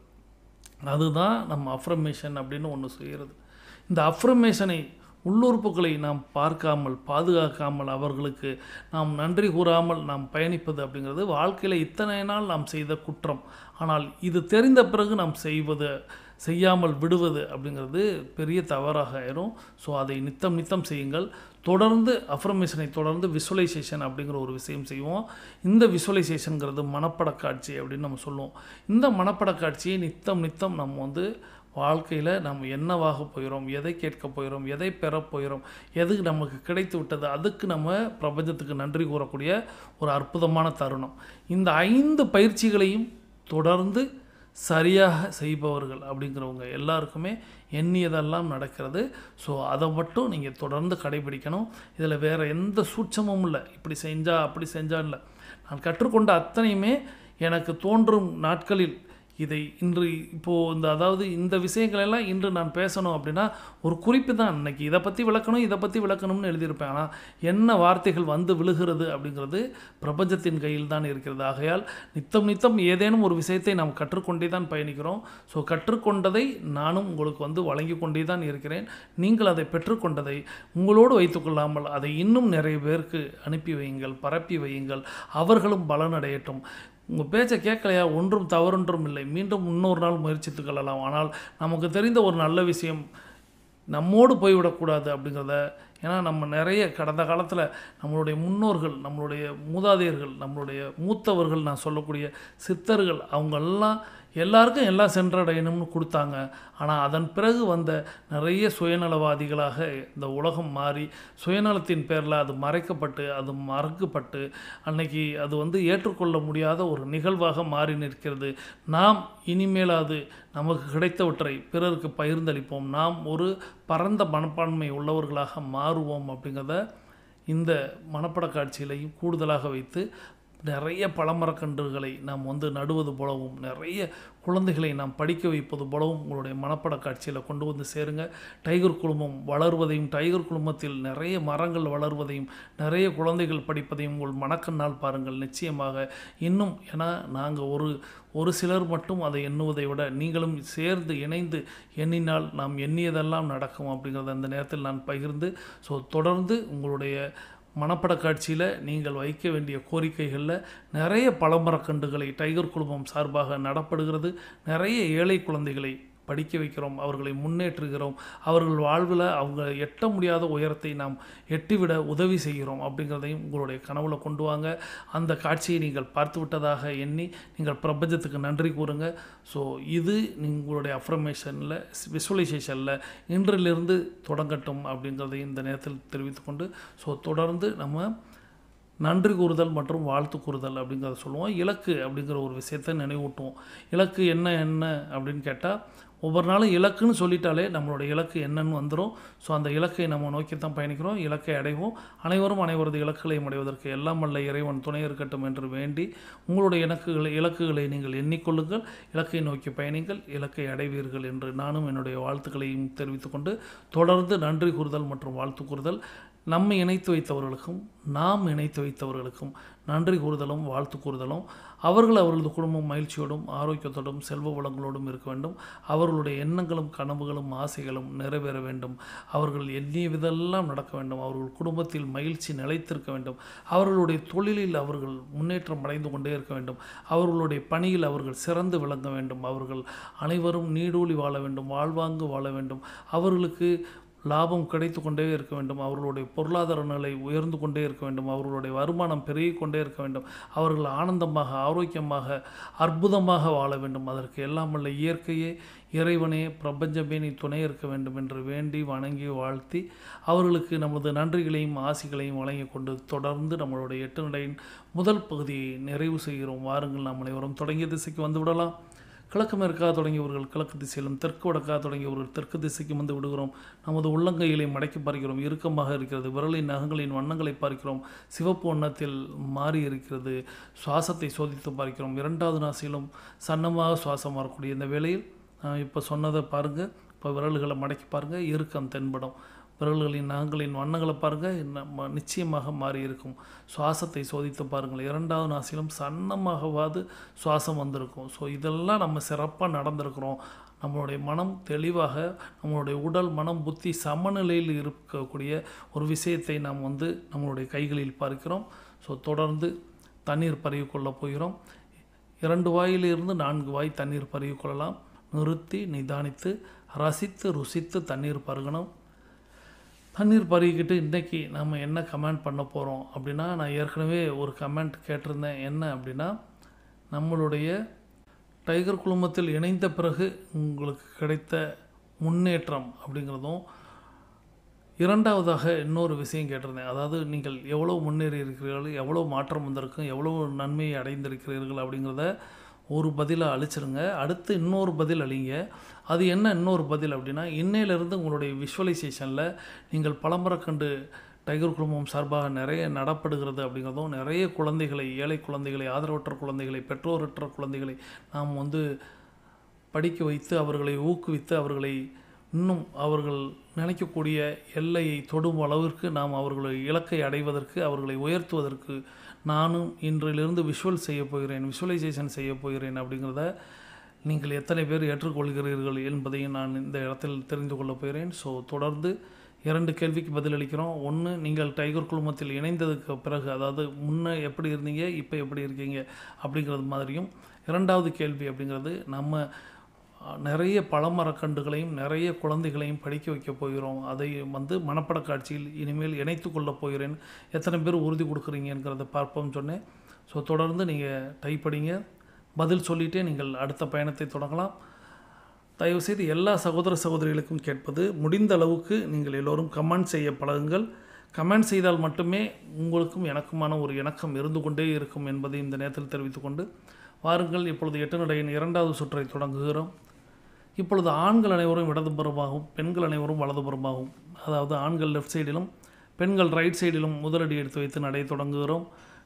அதுதான் நம்ம அஃபர்மேஷன் அப்படின்னு ஒன்று செய்கிறது. இந்த அஃபர்மேஷனை, உள்ளுறுப்புகளை நாம் பார்க்காமல் பாதுகாக்காமல் அவர்களுக்கு நாம் நன்றி கூறாமல் நாம் பயணிப்பது அப்படிங்கிறது வாழ்க்கையில் இத்தனை நாள் நாம் செய்த குற்றம். ஆனால் இது தெரிந்த பிறகு நாம் செய்வது, செய்யாமல் விடுவது அப்படிங்கிறது பெரிய தவறாக ஆயிரும். ஸோ அதை நித்தம் நித்தம் செய்யுங்கள். தொடர்ந்து அஃபர்மேஷனை தொடர்ந்து விஷுவலைசேஷன் அப்படிங்கிற ஒரு விஷயம் செய்வோம். இந்த விஷுவலைசேஷனுங்கிறது மனப்பட காட்சி அப்படின்னு நம்ம சொல்லுவோம். இந்த மனப்பட காட்சியை நித்தம் நித்தம் நம்ம வந்து வாழ்க்கையில் நம்ம என்னவாக போகிறோம், எதை கேட்க போகிறோம், எதை பெற போகிறோம், எது நமக்கு கிடைத்து விட்டது, அதுக்கு நம்ம பிரபஞ்சத்துக்கு நன்றி கூறக்கூடிய ஒரு அற்புதமான தருணம். இந்த ஐந்து பயிற்சிகளையும் தொடர்ந்து சரியாக செய்பவர்கள் அப்படிங்கிறவங்க எல்லாருக்குமே எண்ணியதெல்லாம் நடக்கிறது. ஸோ அதை மட்டும் நீங்கள் தொடர்ந்து கடைபிடிக்கணும். இதில் வேறு எந்த சூட்சமும் இல்லை, இப்படி செஞ்சால் அப்படி செஞ்சால் இல்லை. நான் கற்றுக்கொண்ட அத்தனையுமே எனக்கு தோன்றும் நாட்களில் இதை இன்று இப்போது இந்த அதாவது இந்த விஷயங்களெல்லாம் இன்று நான் பேசணும் அப்படின்னா ஒரு குறிப்பு தான். இன்றைக்கி இதை பற்றி விளக்கணும் இதை பற்றி விளக்கணும்னு எழுதியிருப்பேன். ஆனால் என்ன வார்த்தைகள் வந்து விழுகிறது அப்படிங்கிறது பிரபஞ்சத்தின் கையில் தான் இருக்கிறது. ஆகையால் நித்தம் நித்தம் ஏதேனும் ஒரு விஷயத்தை நாம் கற்றுக்கொண்டே தான் பயணிக்கிறோம். ஸோ கற்றுக்கொண்டதை நானும் உங்களுக்கு வந்து வழங்கி கொண்டே தான் இருக்கிறேன். நீங்கள் அதை பெற்றுக்கொண்டதை உங்களோடு வைத்துக்கொள்ளாமல் அதை இன்னும் நிறைய பேருக்கு அனுப்பி வையுங்கள், பரப்பி வையுங்கள். அவர்களும் பலனடையட்டும். உங்கள் பேச்சை கேட்கலையா, ஒன்றும் தவறொன்றும் இல்லை, மீண்டும் இன்னொரு நாள் முயற்சித்து கொள்ளலாம். ஆனால் நமக்கு தெரிந்த ஒரு நல்ல விஷயம் நம்மோடு போய்விடக்கூடாது அப்படிங்கிறத, ஏன்னா நம்ம நிறைய கடந்த காலத்தில் நம்மளுடைய முன்னோர்கள், நம்மளுடைய மூதாதையர்கள், நம்மளுடைய மூத்தவர்கள், நான் சொல்லக்கூடிய சித்தர்கள், அவங்கெல்லாம் எல்லாருக்கும் எல்லாம் சென்றடையணும்னு கொடுத்தாங்க. ஆனால் அதன் பிறகு வந்த நிறைய சுயநலவாதிகளாக இந்த உலகம் மாறி சுயநலத்தின் பேரில் அது மறைக்கப்பட்டு அது மறக்கப்பட்டு அன்னைக்கு அது வந்து ஏற்றுக்கொள்ள முடியாத ஒரு நிகழ்வாக மாறி நிற்கிறது. நாம் இனிமேல் அது நமக்கு கிடைத்தவற்றை பிறருக்கு பகிர்ந்தளிப்போம், நாம் ஒரு பரந்த மனப்பான்மை உள்ளவர்களாக மாறுவோம் அப்படிங்கிறத இந்த மனப்பட காட்சியிலையும் கூடுதலாக வைத்து நிறைய பழமரக்கன்றுகளை நாம் வந்து நடுவது போலவும் நிறைய குழந்தைகளை நாம் படிக்க வைப்பது போலவும் உங்களுடைய மனப்பட காட்சியில் கொண்டு வந்து சேருங்க. டைகர் குழுமம் வளர்வதையும் டைகர் குழுமத்தில் நிறைய மரங்கள் வளர்வதையும் நிறைய குழந்தைகள் படிப்பதையும் உங்கள் மனக்கண்ணால் பாருங்கள். நிச்சயமாக இன்னும் ஏன்னா நாங்கள் ஒரு ஒரு சிலர் மட்டும் அதை எண்ணுவதை விட நீங்களும் சேர்ந்து இணைந்து எண்ணினால் நாம் எண்ணியதெல்லாம் நடக்கும் அப்படிங்கிறத அந்த நேரத்தில் நான் பகிர்ந்து ஸோ தொடர்ந்து உங்களுடைய மனப்பட காட்சியில் நீங்கள் வைக்க வேண்டிய கோரிக்கைகளில் நிறைய பழமரக்கன்றுகளை டைகர் குழுமம் சார்பாக நடப்படுகிறது. நிறைய ஏழை குழந்தைகளை படிக்க வைக்கிறோம், அவர்களை முன்னேற்றுகிறோம், அவர்கள் வாழ்வில் அவங்க எட்ட முடியாத உயரத்தை நாம் எட்டிவிட உதவி செய்கிறோம் அப்படிங்கிறதையும் உங்களுடைய கனவுல கொண்டு வாங்க. அந்த காட்சியை நீங்கள் பார்த்து விட்டதாக எண்ணி நீங்கள் பிரபஞ்சத்துக்கு நன்றி கூறுங்க. ஸோ இது உங்களுடைய அஃபர்மேஷனில் விசுவலைசேஷனில் இன்றிலிருந்து தொடங்கட்டும் அப்படிங்கிறதையும் இந்த நேரத்தில் தெரிவித்துக்கொண்டு ஸோ தொடர்ந்து நம்ம நன்றி கூறுதல் மற்றும் வாழ்த்து கூறுதல் அப்படிங்கிறத சொல்லுவோம். இலக்கு அப்படிங்கிற ஒரு விஷயத்தை நினைவூட்டுவோம். இலக்கு என்ன என்ன அப்படின்னு கேட்டால் ஒவ்வொரு நாளும் இலக்குன்னு சொல்லிட்டாலே நம்மளோட இலக்கு என்னன்னு வந்துடும். ஸோ அந்த இலக்கை நம்ம நோக்கி தான் பயணிக்கிறோம், இலக்கை அடைவோம். அனைவரும் அனைவரது இலக்குகளையும் அடைவதற்கு எல்லாம் வல்ல இறைவன் துணை இருக்கட்டும் என்று வேண்டி உங்களுடைய இலக்குகளை இலக்குகளை நீங்கள் எண்ணிக்கொள்ளுங்கள், இலக்கை நோக்கி பயணிங்கள், இலக்கை அடைவீர்கள் என்று நானும் என்னுடைய வாழ்த்துக்களையும் தெரிவித்துக்கொண்டு தொடர்ந்து நன்றி கூறுதல் மற்றும் வாழ்த்து கூறுதல் நம்மை இணைத்து வைத்தவர்களுக்கும் நாம் இணைத்து வைத்தவர்களுக்கும் நன்றி கூறுதலும் வாழ்த்து கூறுதலும் அவர்கள் அவர்களது குடும்பம் மகிழ்ச்சியோடும் ஆரோக்கியத்தோடும் செல்வ வளங்களோடும் இருக்க வேண்டும். அவர்களுடைய எண்ணங்களும் கனவுகளும் ஆசைகளும் நிறைவேற வேண்டும். அவர்கள் எண்ணிய விதெல்லாம் நடக்க வேண்டும். அவர்கள் குடும்பத்தில் மகிழ்ச்சி நிலைத்திருக்க வேண்டும். அவர்களுடைய தொழிலில் அவர்கள் முன்னேற்றம் அடைந்து கொண்டே இருக்க வேண்டும். அவர்களுடைய பணியில் அவர்கள் சிறந்து விளங்க வேண்டும். அவர்கள் அனைவரும் நீடூழி வாழ வேண்டும், வாழ்வாங்கு வாழ வேண்டும். அவர்களுக்கு லாபம் கிடைத்து கொண்டே இருக்க வேண்டும். அவர்களுடைய பொருளாதார நிலை உயர்ந்து கொண்டே இருக்க வேண்டும். அவர்களுடைய வருமானம் பெருகி கொண்டே இருக்க வேண்டும். அவர்கள் ஆனந்தமாக ஆரோக்கியமாக அற்புதமாக வாழ வேண்டும். அதற்கு எல்லாம் வல்ல இயற்கையே இறைவனே பிரபஞ்சமே நீ துணை இருக்க வேண்டும் என்று வேண்டி வணங்கி வாழ்த்தி அவர்களுக்கு நமது நன்றிகளையும் ஆசிகளையும் வழங்கி கொண்டு தொடர்ந்து நம்மளுடைய எட்டு நடையின் முதல் பகுதியை நிறைவு செய்கிறோம். வாருங்கள் நாம் அனைவரும் தொடங்கிய திசைக்கு வந்து விடலாம். கிழக்கு மேற்காக தொடங்கியவர்கள் கிழக்கு திசையிலும் தெற்கு வடக்காக தொடங்கியவர்கள் தெற்கு திசைக்கு வந்து விடுகிறோம். நமது உள்ளங்கைகளை மடக்கி பார்க்கிறோம், இறுக்கமாக இருக்கிறது. விரலின் நகங்களின் வண்ணங்களை பார்க்கிறோம், சிவப்பு வண்ணத்தில் மாறி இருக்கிறது. சுவாசத்தை சோதித்து பார்க்கிறோம். இரண்டாவது நாசியிலும் சன்னமாக சுவாசம் வரக்கூடிய இந்த வேளையில் இப்போ சொன்னதை பாருங்கள். இப்போ விரல்களை மடக்கி பாருங்கள், இறுக்கம் தென்படும். விரல்களின் நகங்களின் வண்ணங்களை பாருங்கள், நிச்சயமாக மாறி இருக்கும். சுவாசத்தை சோதித்து பாருங்கள். இரண்டாவது நாசிலும் சன்னமாகவாது சுவாசம் வந்திருக்கும். ஸோ இதெல்லாம் நம்ம சிறப்பாக நடந்திருக்கிறோம். நம்மளுடைய மனம் தெளிவாக, நம்மளுடைய உடல் மனம் புத்தி சமநிலையில் இருக்கக்கூடிய ஒரு விஷயத்தை நாம் வந்து நம்மளுடைய கைகளில் பார்க்கிறோம். ஸோ தொடர்ந்து தண்ணீர் பருகி கொள்ளப் போகிறோம். இரண்டு வாயிலிருந்து நான்கு வாய் தண்ணீர் பருகி கொள்ளலாம். நிறுத்தி நிதானித்து ரசித்து ருசித்து தண்ணீர் பருகணும். தண்ணீர் பருகிக்கிட்டு இன்றைக்கி நம்ம என்ன கமெண்ட் பண்ண போகிறோம் அப்படின்னா, நான் ஏற்கனவே ஒரு கமெண்ட் கேட்டிருந்தேன். என்ன அப்படின்னா, நம்மளுடைய டைகர் குழுமத்தில் இணைந்த பிறகு உங்களுக்கு கிடைத்த முன்னேற்றம் அப்படிங்கிறதும், இரண்டாவதாக இன்னொரு விஷயம் கேட்டிருந்தேன். அதாவது நீங்கள் எவ்வளோ முன்னேறி இருக்கிறீர்கள், எவ்வளோ மாற்றம் வந்திருக்கும், எவ்வளோ நன்மையை அடைந்திருக்கிறீர்கள் அப்படிங்கிறத ஒரு பதிலாக அழிச்சிருங்க. அடுத்து இன்னொரு பதில் அழிங்க. அது என்ன இன்னொரு பதில் அப்படின்னா, இன்னையிலிருந்து உங்களுடைய விஷுவலைசேஷனில் நீங்கள் பழமரக்கண்டு டைகர் குழுமம் சார்பாக நிறைய நடப்படுகிறது அப்படிங்கிறதும், நிறைய குழந்தைகளை, ஏழை குழந்தைகளை, ஆதரவற்ற குழந்தைகளை, பெற்றோரற்ற குழந்தைகளை நாம் வந்து படிக்க வைத்து அவர்களை ஊக்குவித்து அவர்களை இன்னும் அவர்கள் நினைக்கக்கூடிய எல்லையை தொடும் அளவிற்கு நாம் அவர்களை இலக்கை அடைவதற்கு அவர்களை உயர்த்துவதற்கு நானும் இன்றிலிருந்து விஷுவல் செய்ய போகிறேன், விஷுவலைசேஷன் செய்ய போகிறேன் அப்படிங்கிறத நீங்கள் எத்தனை பேர் ஏற்றுக்கொள்கிறீர்கள் என்பதையும் நான் இந்த இடத்தில் தெரிந்து கொள்ளப் போகிறேன். ஸோ தொடர்ந்து இரண்டு கேள்விக்கு பதிலளிக்கிறோம். ஒன்று, நீங்கள் டைகர் குழுமத்தில் இணைந்ததுக்கு பிறகு, அதாவது முன்னே எப்படி இருந்தீங்க இப்போ எப்படி இருக்கீங்க அப்படிங்கிறது மாதிரியும். இரண்டாவது கேள்வி அப்படிங்கிறது, நம்ம நிறைய பழமரக்கன்றுகளையும் நிறைய குழந்தைகளையும் படிக்க வைக்க போகிறோம். அதை வந்து மனப்பட காட்சியில் இனிமேல் இணைத்து கொள்ளப் போகிறேன். எத்தனை பேர் உறுதி கொடுக்குறீங்கிறத பார்ப்போம் சொன்னேன். ஸோ தொடர்ந்து நீங்கள் டைப் படிங்க, பதில் சொல்லிகிட்டே நீங்கள் அடுத்த பயணத்தை தொடங்கலாம். தயவுசெய்து எல்லா சகோதர சகோதரிகளுக்கும் கேட்பது, முடிந்த அளவுக்கு நீங்கள் எல்லோரும் கமெண்ட் செய்ய பழகுங்கள். கமெண்ட் செய்தால் மட்டுமே உங்களுக்கும் எனக்குமான ஒரு இணக்கம் இருந்து கொண்டே இருக்கும் என்பதை இந்த நேரத்தில் தெரிவித்துக்கொண்டு வாருங்கள். இப்பொழுது எட்டு நடையின் இரண்டாவது சுற்றை தொடங்குகிறோம். இப்பொழுது ஆண்கள் அனைவரும் இடதுபுறமாகவும் பெண்கள் அனைவரும் வலதுபுறமாகவும், அதாவது ஆண்கள் லெஃப்ட் சைடிலும் பெண்கள் ரைட் சைடிலும் முதலடி எடுத்து வைத்து நடை தொடங்குகிறோம்.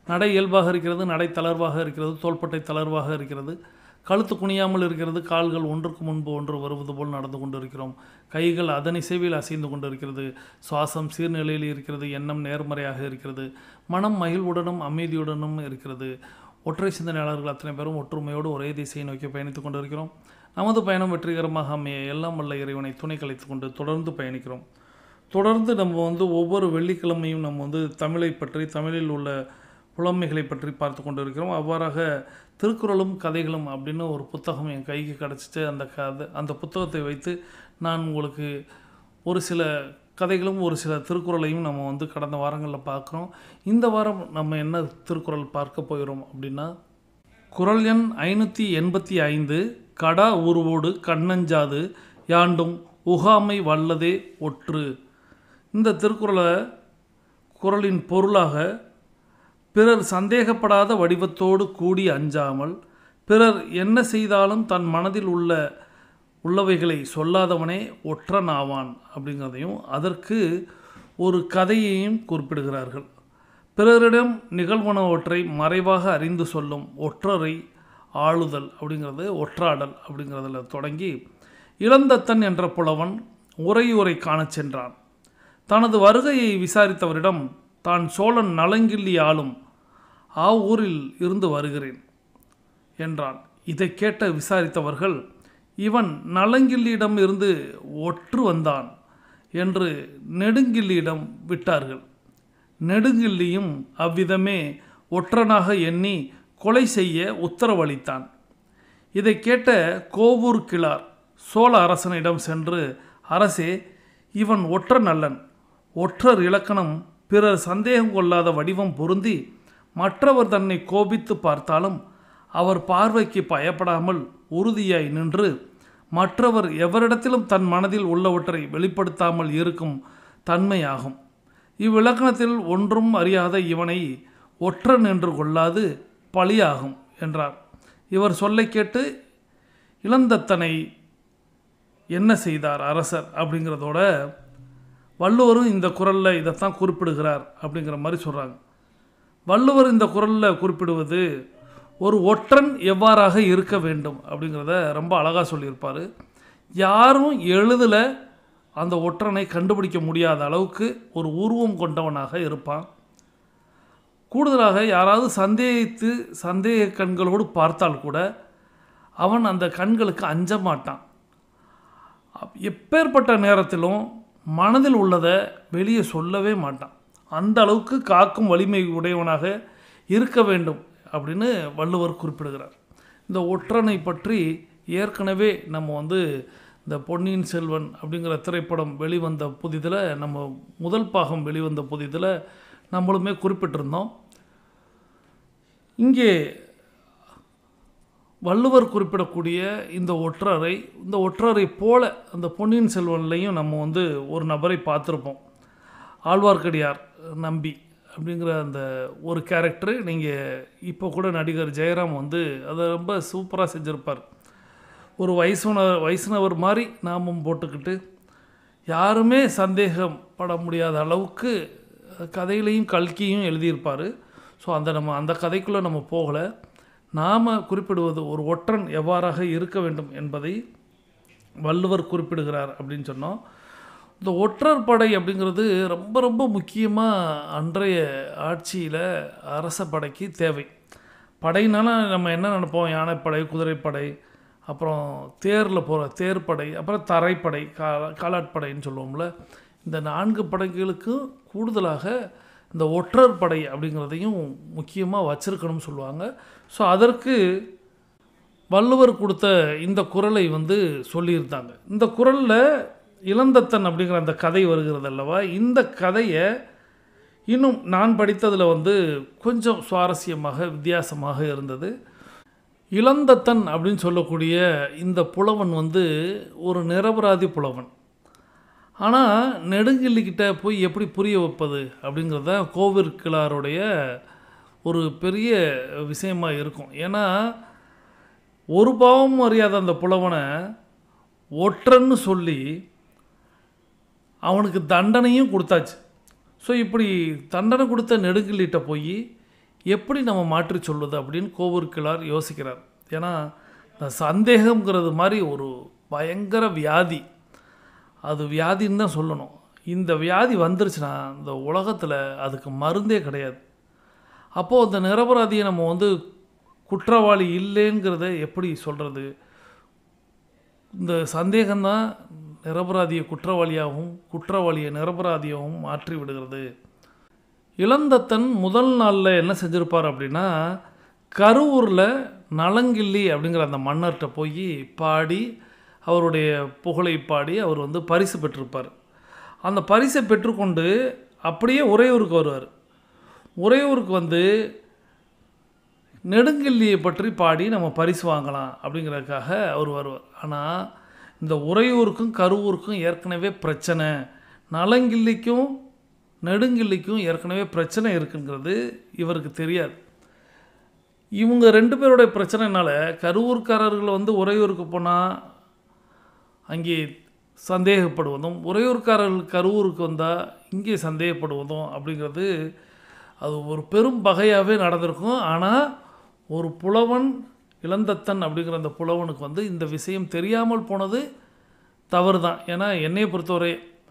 நடை இயல்பாக இருக்கிறது, நடை தளர்வாக இருக்கிறது, தோள்பட்டை தளர்வாக இருக்கிறது, கழுத்து குனியாமல் இருக்கிறது, கால்கள் ஒன்றுக்கு முன்பு ஒன்று வருவது போல் நடந்து கொண்டு இருக்கிறோம், கைகள் அதன் இசைவில் அசைந்து கொண்டு இருக்கிறது, சுவாசம் சீர்நிலையில் இருக்கிறது, எண்ணம் நேர்மறையாக இருக்கிறது, மனம் மகிழ்வுடனும் அமைதியுடனும் இருக்கிறது. ஒற்றை சிந்தனையாளர்கள் அத்தனை பேரும் ஒற்றுமையோடு ஒரே திசையை நோக்கி பயணித்துக் கொண்டு இருக்கிறோம். நமது பயணம் வெற்றிகரமாக அமைய எல்லாம் வல்ல இறைவனை துணை கலைத்து கொண்டு தொடர்ந்து பயணிக்கிறோம். தொடர்ந்து நம்ம வந்து ஒவ்வொரு வெள்ளிக்கிழமையும் நம்ம வந்து தமிழை பற்றி, தமிழில் உள்ள புலமைகளை பற்றி பார்த்து கொண்டு இருக்கிறோம். அவ்வாறாக திருக்குறளும் கதைகளும் அப்படின்னு ஒரு புத்தகம் என் கைக்கு கிடச்சிட்டு அந்த கதை அந்த புத்தகத்தை வைத்து நான் உங்களுக்கு ஒரு சில கதைகளும் ஒரு சில திருக்குறளையும் நம்ம வந்து கடந்த வாரங்களில் பார்க்குறோம். இந்த வாரம் நம்ம என்ன திருக்குறள் பார்க்க போகிறோம் அப்படின்னா, குறள் எண் ஐநூற்றி எண்பத்தி ஐந்து கடா உருவோடு கண்ணஞ்சாது யாண்டும் உகாமை வல்லதே ஒற்று. இந்த திருக்குறளை குறளின் பொருளாக, பிறர் சந்தேகப்படாத வடிவத்தோடு கூடி அஞ்சாமல் பிறர் என்ன செய்தாலும் தன் மனதில் உள்ள உள்ளவைகளை சொல்லாதவனே ஒற்றன் ஆவான் அப்படிங்கிறதையும் அதற்கு ஒரு கதையையும் குறிப்பிடுகிறார்கள். பிறரிடம் நிகழ்வனவற்றை மறைவாக அறிந்து சொல்லும் ஒற்றரை ஆளுதல் அப்படிங்கிறது, ஒற்றாடல் அப்படிங்கிறதுல தொடங்கி, இளந்தத்தன் என்ற புலவன் உரையுரை காணச் சென்றான். தனது வருகையை விசாரித்தவரிடம், தான் சோழன் நலங்கிள்ளி ஆளும் ஆ ஊரில் இருந்து வருகிறேன் என்றான். இதை கேட்ட விசாரித்தவர்கள், இவன் நலங்கிள்ளியிடம் இருந்து ஒற்று வந்தான் என்று நெடுங்கிள்ளியிடம் விட்டார்கள். நெடுங்கிள்ளியும் அவ்விதமே ஒற்றனாக எண்ணி கொலை செய்ய உத்தரவளித்தான். இதை கேட்ட கோவூர் கிழார் சோழ அரசனிடம் சென்று, அரசே, இவன் ஒற்றன் அல்லன். ஒற்றர் இலக்கணம் பிறர் சந்தேகம் கொள்ளாத வடிவம் பொருந்தி மற்றவர் தன்னை கோபித்து பார்த்தாலும் அவர் பார்வைக்கு பயப்படாமல் உறுதியாய் நின்று மற்றவர் எவரிடத்திலும் தன் மனதில் உள்ளவற்றை வெளிப்படுத்தாமல் இருக்கும் தன்மையாகும். இவ்விலக்கணத்தில் ஒன்றும் அறியாத இவனை ஒற்றன் என்று கொள்ளாது பழியாகும் என்றார். இவர் சொல்லை கேட்டு இளந்தத்தனை என்ன செய்தார் அரசர் அப்படிங்கிறதோட வள்ளுவரும் இந்த குறளில் இதைத்தான் குறிப்பிடுகிறார் அப்படிங்கிற மாதிரி சொல்கிறாங்க. வள்ளுவர் இந்த குறளில் குறிப்பிடுவது ஒரு ஒற்றன் எவ்வாறாக இருக்க வேண்டும் அப்படிங்கிறத ரொம்ப அழகாக சொல்லியிருப்பார். யாரும் எளிதில் அந்த ஒற்றனை கண்டுபிடிக்க முடியாத அளவுக்கு ஒரு உருவம் கொண்டவனாக இருப்பான். கூடுதலாக யாராவது சந்தேகித்து சந்தேக கண்களோடு பார்த்தால் கூட அவன் அந்த கண்களுக்கு அஞ்ச மாட்டான். எப்பேற்பட்ட நேரத்திலும் மனதில் உள்ளதை வெளியே சொல்லவே மாட்டான். அந்த அளவுக்கு காக்கும் வலிமை உடையவனாக இருக்க வேண்டும் அப்படின்னு வள்ளுவர் குறிப்பிடுகிறார். இந்த ஒற்றனை பற்றி ஏற்கனவே நம்ம வந்து இந்த பொன்னியின் செல்வன் அப்படிங்கிற திரைப்படம் வெளிவந்த புதிதில், நம்ம முதல் பாகம் வெளிவந்த புதிதில் நம்மளுமே குறிப்பிட்டிருந்தோம். இங்கே வள்ளுவர் குறிப்பிடக்கூடிய இந்த ஒற்றரை, இந்த ஒற்றரை போல அந்த பொன்னியின் செல்வன்லையும் நம்ம வந்து ஒரு நபரை பார்த்துருப்போம். ஆழ்வார்க்கடியார் நம்பி அப்படிங்கிற அந்த ஒரு கேரக்டரு. நீங்கள் இப்போ கூட நடிகர் ஜெயராம் வந்து அதை ரொம்ப சூப்பராக செஞ்சுருப்பார். ஒரு வைஷ்ணவர் வைஷ்ணவர் மாதிரி நாமம் போட்டுக்கிட்டு யாருமே சந்தேகப்பட முடியாத அளவுக்கு கதையிலையும் கல்கியும் எழுதியிருப்பார். ஸோ அந்த நம்ம அந்த கதைக்குள்ளே நம்ம போகலை. நாம் குறிப்பிடுவது ஒரு ஒற்றன் எவ்வாறாக இருக்க வேண்டும் என்பதை வள்ளுவர் குறிப்பிடுகிறார் அப்படின்னு சொன்னோம். இந்த ஒற்றர் படை அப்படிங்கிறது ரொம்ப ரொம்ப முக்கியமாக அன்றைய ஆட்சியில் அரச படைக்கு தேவை. படைனால நம்ம என்ன நினைப்போம், யானைப்படை, குதிரைப்படை, அப்புறம் தேரில் போகிற தேர்ப்படை, அப்புறம் தரைப்படை, கா காலாட்படைன்னு சொல்லுவோம்ல. இந்த நான்கு படைகளுக்கும் கூடுதலாக இந்த ஒற்றர் படை அப்படிங்கிறதையும் முக்கியமாக வச்சிருக்கணும்னு சொல்லுவாங்க. ஸோ அதற்கு வள்ளுவர் கொடுத்த இந்த குறளை வந்து சொல்லியிருந்தாங்க. இந்த குறளில் இளந்தத்தன் அப்படிங்கிற அந்த கதை வருகிறது அல்லவா. இந்த கதையை இன்னும் நான் படித்ததில் வந்து கொஞ்சம் சுவாரஸ்யமாக வித்தியாசமாக இருந்தது. இளந்தத்தன் அப்படின்னு சொல்லக்கூடிய இந்த புலவன் வந்து ஒரு நிரபராதி புலவன். ஆனால் நெடுங்கிள்ளிக்கிட்ட போய் எப்படி புரிய வைப்பது அப்படிங்கிறத கோவூர் கிழாருடைய ஒரு பெரிய விஷயமாக இருக்கும். ஏன்னா ஒரு பாவமும் அறியாத அந்த புலவனை ஒற்றன்னு சொல்லி அவனுக்கு தண்டனையும் கொடுத்தாச்சு. ஸோ இப்படி தண்டனை கொடுத்த நெடுங்கிள்ளிட்ட போய் எப்படி நம்ம மாற்றி சொல்வது அப்படின்னு கோவூர் கிழார் யோசிக்கிறார். ஏன்னா இந்த சந்தேகங்கிறது மாதிரி ஒரு பயங்கர வியாதி, அது வியாதின்னு தான் சொல்லணும். இந்த வியாதி வந்துருச்சுன்னா இந்த உலகத்தில் அதுக்கு மருந்தே கிடையாது. அப்போது அந்த நிரபராதியை நம்ம வந்து குற்றவாளி இல்லைங்கிறத எப்படி சொல்கிறது? இந்த சந்தேகம்தான் நிரபராதியை குற்றவாளியாகவும் குற்றவாளியை நிரபராதியாகவும் மாற்றி விடுகிறது. இளந்தத்தன் முதல் நாளில் என்ன செஞ்சுருப்பார் அப்படின்னா, கருவூரில் நலங்கிள்ளி அப்படிங்கிற அந்த மன்னர்கிட்ட போய் பாடி அவருடைய புகழை பாடி அவர் வந்து பரிசு பெற்றிருப்பார். அந்த பரிசை பெற்றுக்கொண்டு அப்படியே உறையூருக்கு வருவார். உறையூருக்கு வந்து நெடுங்கிள்ளியை பற்றி பாடி நம்ம பரிசு வாங்கலாம் அப்படிங்கிறதுக்காக அவர் வருவார். ஆனால் இந்த உறையூருக்கும் கருவூருக்கும் ஏற்கனவே பிரச்சனை, நலங்கிள்ளிக்கும் நெடுங்கிள்ளிக்கும் ஏற்கனவே பிரச்சனை இருக்குங்கிறது இவருக்கு தெரியாது. இவங்க ரெண்டு பேருடைய பிரச்சனைனால கருவூர்காரர்கள் வந்து உறையூருக்கு போனால் அங்கே சந்தேகப்படுவதும், உறையூர்காரர்கள் கருவூருக்கு வந்தால் இங்கே சந்தேகப்படுவதும் அப்படிங்கிறது அது ஒரு பெரும் பகையாகவே நடந்திருக்கும். ஆனால் ஒரு புலவன், இளந்தத்தன் அப்படிங்கிற அந்த புலவனுக்கு வந்து இந்த விஷயம் தெரியாமல் போனது தவறு தான். ஏன்னா என்னையை பொறுத்தவரை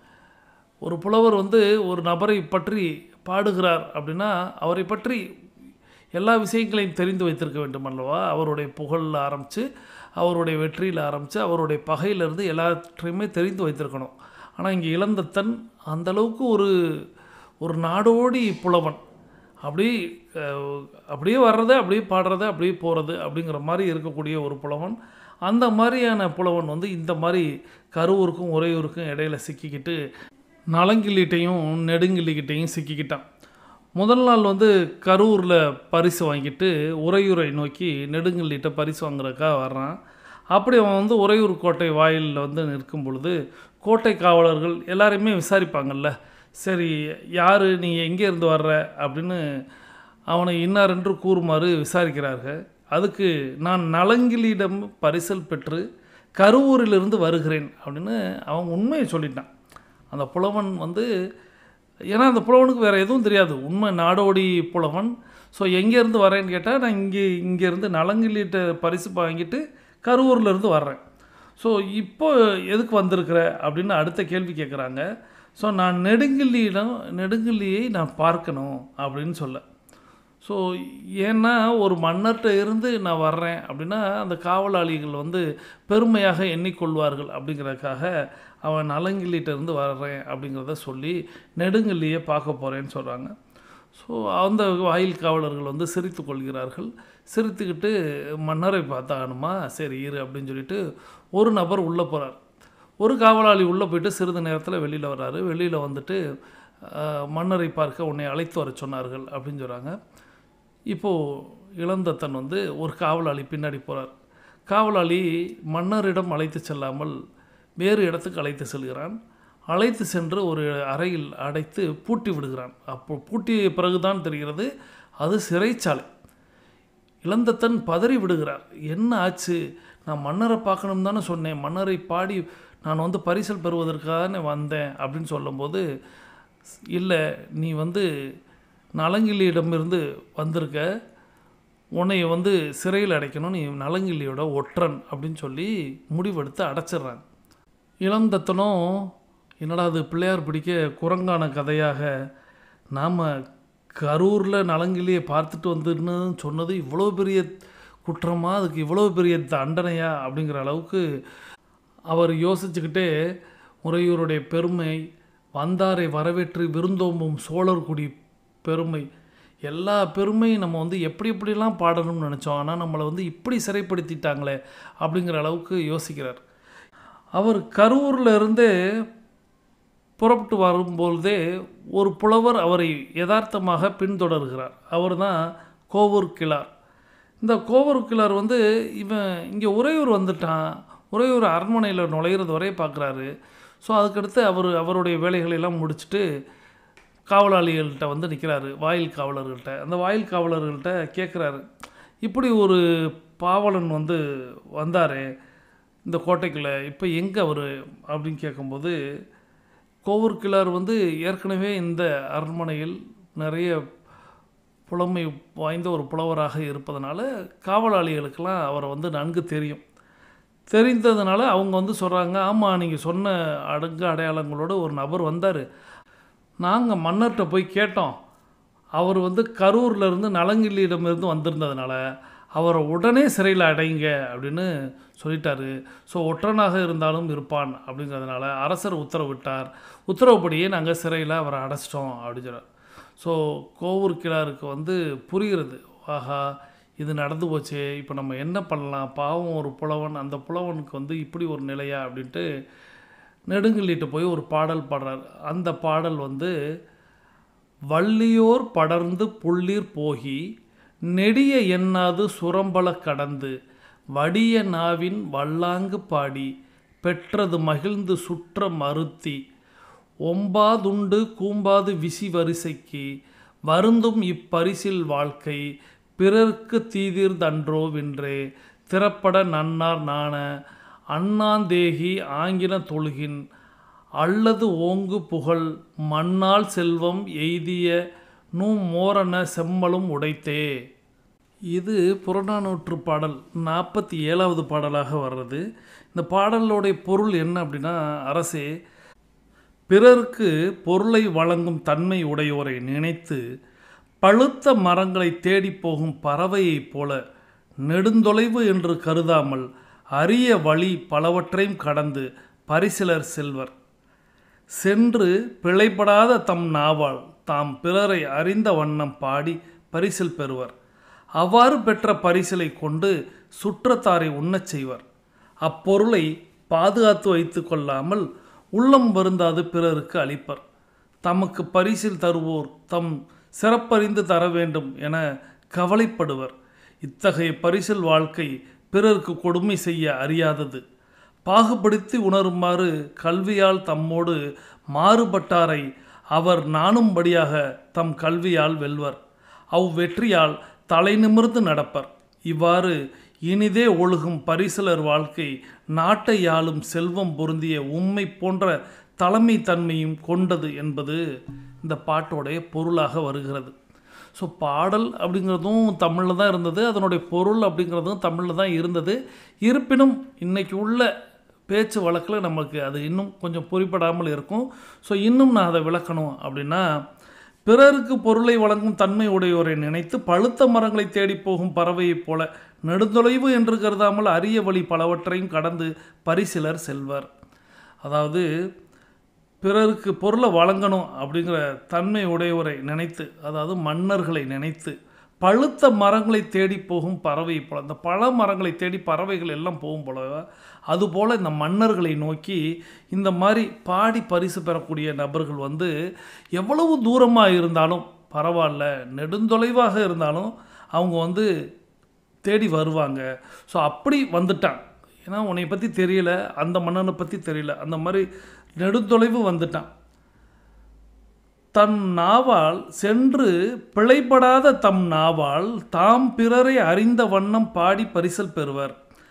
ஒரு புலவர் வந்து ஒரு நபரை பற்றி பாடுகிறார் அப்படின்னா அவரை பற்றி எல்லா விஷயங்களையும் தெரிந்து வைத்திருக்க வேண்டும் அல்லவா? அவருடைய புகழில் ஆரம்பித்து அவருடைய வெற்றியில் ஆரம்பித்து அவருடைய பகையிலிருந்து எல்லாற்றையுமே தெரிந்து வைத்திருக்கணும். ஆனால் இங்கே இளந்தத்தன் அந்தளவுக்கு ஒரு ஒரு நாடோடி புலவன், அப்படி அப்படியே வர்றது அப்படியே பாடுறது அப்படியே போகிறது அப்படிங்கிற மாதிரி இருக்கக்கூடிய ஒரு புலவன். அந்த மாதிரியான புலவன் வந்து இந்த மாதிரி கருவூருக்கும் உறையூருக்கும் இடையில சிக்கிக்கிட்டு நலங்கிள்ளிட்டையும் நெடுங்கிள்ளிக்கிட்டையும் சிக்கிக்கிட்டான். முதல் நாள் வந்து கரூரில் பரிசு வாங்கிட்டு உறையூரை நோக்கி நெடுங்கிள்ளிட்ட பரிசு வாங்குறதுக்காக வர்றான். அப்படி அவன் வந்து உறையூர் கோட்டை வாயிலில் வந்து நிற்கும் பொழுது கோட்டை காவலர்கள் எல்லாரையுமே விசாரிப்பாங்கள்ல, சரி யார் நீ எங்கே இருந்து வர்ற அப்படின்னு அவனை இன்னாரென்று கூறுமாறு விசாரிக்கிறார்கள். அதுக்கு நான் நலங்கிள்ளியிடம் பரிசல் பெற்று கருவூரிலிருந்து வருகிறேன் அப்படின்னு அவன் உண்மையை சொல்லிட்டான். அந்த புலவன் வந்து, ஏன்னா அந்த புலவனுக்கு வேறு எதுவும் தெரியாது, உண்மை நாடோடி புலவன். ஸோ எங்கேருந்து வரேன்னு கேட்டால் நான் இங்கே இங்கேருந்து நலங்கிள்ளிட்ட பரிசு வாங்கிட்டு கருவூர்லேருந்து வர்றேன். ஸோ இப்போ எதுக்கு வந்திருக்கிற அப்படின்னு அடுத்த கேள்வி கேட்குறாங்க. ஸோ நான் நெடுங்கிள்ளியிடம் நெடுங்கிள்ளியை நான் பார்க்கணும் அப்படின்னு சொல்ல. ஸோ ஏன்னா ஒரு மன்னர்கிட்ட இருந்து நான் வர்றேன் அப்படின்னா அந்த காவலாளிகள் வந்து பெருமையாக எண்ணிக்கொள்வார்கள் அப்படிங்கிறதுக்காக அவன் நலங்கிள்ளிகிட்டேருந்து வர்றேன் அப்படிங்கிறத சொல்லி நெடுங்கிள்ளியை பார்க்க போகிறேன்னு சொல்கிறாங்க. ஸோ அந்த வாயில் காவலர்கள் வந்து சிரித்து கொள்கிறார்கள். சிரித்துக்கிட்டு மன்னரை பார்த்தாகணுமா, சரி இரு அப்படின்னு சொல்லிட்டு ஒரு நபர் உள்ளே போகிறார். ஒரு காவலாளி உள்ளே போயிட்டு சிறிது நேரத்தில் வெளியில் வர்றாரு. வெளியில் வந்துட்டு மன்னரை பார்க்க உன்னை அழைத்து வர சொன்னார்கள் அப்படின்னு சொல்கிறாங்க. இப்போது இளந்தத்தன் வந்து ஒரு காவலாளி பின்னாடி போகிறார். காவலாளி மன்னரிடம் அழைத்து செல்லாமல் வேறு இடத்துக்கு அழைத்து செல்கிறான். அழைத்து சென்று ஒரு அறையில் அடைத்து பூட்டி விடுகிறான். அப்போ பூட்டிய பிறகுதான் தெரிகிறது அது சிறைச்சாலை. இளந்தத்தன் பதறி விடுகிறார். என்ன ஆச்சு, நான் மன்னரை பார்க்கணும் தானே சொன்னேன், மன்னரை பாடி நான் வந்து பரிசல் பெறுவதற்காக வந்தேன் அப்படின்னு சொல்லும்போது, இல்லை நீ வந்து நலங்கிள்ளியிடமிருந்து வந்திருக்க, உன்னை வந்து சிறையில் அடைக்கணும், நீ நலங்கிள்ளியோட ஒற்றன் அப்படின்னு சொல்லி முடிவெடுத்து அடைச்சிட்றாங்க. இளந்தத்தனும் என்னடா அது பிள்ளையார் பிடிக்க குரங்கான கதையாக, நாம் கரூரில் நலங்கிள்ளியை பார்த்துட்டு வந்துன்னு சொன்னது இவ்வளோ பெரிய குற்றமா, அதுக்கு இவ்வளோ பெரிய தண்டனையா அப்படிங்கிற அளவுக்கு அவர் யோசிச்சுக்கிட்டே உறையூருடைய பெருமை, வந்தாரை வரவேற்று விருந்தோம்பும் சோழர்குடி பெருமை, எல்லா பெருமையும் நம்ம வந்து எப்படி எப்படிலாம் பாடணும்னு நினச்சோம், ஆனால் நம்மளை வந்து இப்படி சிறைப்படுத்திட்டாங்களே அப்படிங்கிற அளவுக்கு யோசிக்கிறார். அவர் கரூரில் இருந்தே புறப்பட்டு வரும்பொழுதே ஒரு புலவர் அவரை யதார்த்தமாக பின்தொடர்கிறார். அவர் தான் கோவூர் கிழார். இந்த கோவூர் கிழார் வந்து இவன் இங்கே உறையூர் வந்துட்டான், உறையூர் அரண்மனையில் நுழையிறது வரைய பார்க்குறாரு. ஸோ அதுக்கடுத்து அவர் அவருடைய வேலைகளெல்லாம் முடிச்சுட்டு காவலாளிகள்கிட்ட வந்து நிற்கிறாரு, வாயில் காவலர்கள்ட்ட. அந்த வாயில் காவலர்கள்ட்ட கேட்குறாரு, இப்படி ஒரு பாவலன் வந்து வந்தார் இந்த கோட்டைக்குள்ளே, இப்போ எங்கே அவர் அப்படின்னு கேட்கும்போது, கோவூர் கிழார் வந்து ஏற்கனவே இந்த அரண்மனையில் நிறைய புலமை வாய்ந்த ஒரு புலவராக இருப்பதனால காவலாளிகளுக்கெல்லாம் அவரை வந்து நன்கு தெரியும். தெரிந்ததுனால அவங்க வந்து சொல்கிறாங்க, ஆமாம் நீங்கள் சொன்ன அடங்கு அடையாளங்களோட ஒரு நபர் வந்தார், நாங்கள் மன்னர்கிட்ட போய் கேட்டோம், அவர் வந்து கரூர்லேருந்து நலங்கிள்ளியிடமிருந்து வந்திருந்ததுனால அவரை உடனே சிறையில் அடைங்க அப்படின்னு சொல்லிட்டாரு. ஸோ ஒற்றனாக இருந்தாலும் இருப்பான் அப்படிங்கிறதுனால அரசர் உத்தரவிட்டார். உத்தரவுப்படியே நாங்கள் சிறையில் அவரை அடைச்சிட்டோம் அப்படின்னு சொல்கிறார். ஸோ கோவூர் கிழாருக்கு வந்து புரிகிறது, ஆஹா இது நடந்து போச்சு, இப்போ நம்ம என்ன பண்ணலாம், பாவம் ஒரு புலவன், அந்த புலவனுக்கு வந்து இப்படி ஒரு நிலையா அப்படின்ட்டு நெடுங்கிள்ளிட்டு போய் ஒரு பாடல் பாடுறார். அந்த பாடல் வந்து வள்ளியோர் படர்ந்து புள்ளீர் போகி நெடிய எண்ணாது சுரம்பல கடந்து வடிய நாவின் வல்லாங்கு பாடி பெற்றது மகிழ்ந்து சுற்ற மறுத்தி ஒம்பாதுண்டு கூம்பாது விசி வரிசைக்கு வருந்தும் இப்பரிசில் வாழ்க்கை பிறர்க்கு தீதிர்தன்றோ வென்றே திறப்பட நன்னார் நாண அண்ணாந்தேகி ஆங்கின தொழுகின் அல்லது ஓங்கு புகழ் மண்ணால் செல்வம் எய்திய நூ மோரண செம்மலும் உடைத்தே. இது புறநானூற்று பாடல் நாற்பத்தி ஏழாவது பாடலாக வர்றது. இந்த பாடலோடைய பொருள் என்ன அப்படின்னா, அரசே, பிறருக்கு பொருளை வழங்கும் தன்மை உடையோரை நினைத்து பழுத்த மரங்களை தேடி போகும் பறவையைப் போல நெடுந்தொலைவு என்று கருதாமல் அரிய வழி பலவற்றையும் கடந்து பரிசிலர் செல்வர். சென்று பிழைப்படாத தம் நாவால் தாம் பிறரை அறிந்த வண்ணம் பாடி பரிசில் பெறுவர். அவ்வாறு பெற்ற பரிசிலை கொண்டு சுற்றத்தாரை உண்ணச் செய்வர். அப்பொருளை பாதுகாத்து வைத்து கொள்ளாமல் உள்ளம் வருந்தாது பிறருக்கு அளிப்பர். தமக்கு பரிசில் தருவோர் தம் சிறப்பறிந்து தர வேண்டும் என கவலைப்படுவர். இத்தகைய பரிசில் வாழ்க்கை பிறருக்கு கொடுமை செய்ய அறியாதது. பாகுபடுத்தி உணருமாறு கல்வியால் தம்மோடு மாறுபட்டாரை அவர் நாணும்படியாக தம் கல்வியால் வெல்வர். அவ்வெற்றியால் தலை நிமிர்ந்து நடப்பர். இவ்வாறு இனிதே ஒழுகும் பரிசிலர் வாழ்க்கை நாட்டை ஆளும் செல்வம் பொருந்திய உண்மை போன்ற தலைமை தன்மையும் கொண்டது என்பது இந்த பாட்டோடைய பொருளாக வருகிறது. ஸோ பாடல் அப்படிங்கிறதும் தமிழில் தான் இருந்தது, அதனுடைய பொருள் அப்படிங்கிறதும் தமிழில் தான் இருந்தது. இருப்பினும் இன்றைக்கி உள்ள பேச்சு வழக்கில் நமக்கு அது இன்னும் கொஞ்சம் புரிப்படாமல் இருக்கும். ஸோ இன்னும் நான் அதை விளக்கணும் அப்படின்னா, பிறருக்கு பொருளை வழங்கும் தன்மை உடையோரை நினைத்து பழுத்த மரங்களை தேடி போகும் பறவையைப் போல நெடுந்தொலைவு என்று கருதாமல் அரிய வழி பலவற்றையும் கடந்து பரிசிலர் செல்வர். அதாவது பிறருக்கு பொருளை வழங்கணும் அப்படிங்கிற தன்மை உடையவரை நினைத்து, அதாவது மன்னர்களை நினைத்து பழுத்த மரங்களை தேடி போகும் பறவை போல, அந்த பழ மரங்களை தேடி பறவைகள் எல்லாம் போகும் போல, அதுபோல் இந்த மன்னர்களை நோக்கி இந்த மாதிரி பாடி பரிசு பெறக்கூடிய நபர்கள் வந்து எவ்வளவு தூரமாக இருந்தாலும் பரவாயில்ல, நெடுந்தொலைவாக இருந்தாலும் அவங்க வந்து தேடி வருவாங்க. ஸோ அப்படி வந்துட்டான், ஏன்னா உன்னை பற்றி தெரியல, அந்த மன்னனை பற்றி தெரியல, அந்த மாதிரி நெடுந்தொலைவு வந்துட்டான். தன் நாவால் சென்று பிழைப்படாத தம் நாவால் தாம் பிறரை அறிந்த வண்ணம் பாடி பரிசல் பெறுவர்.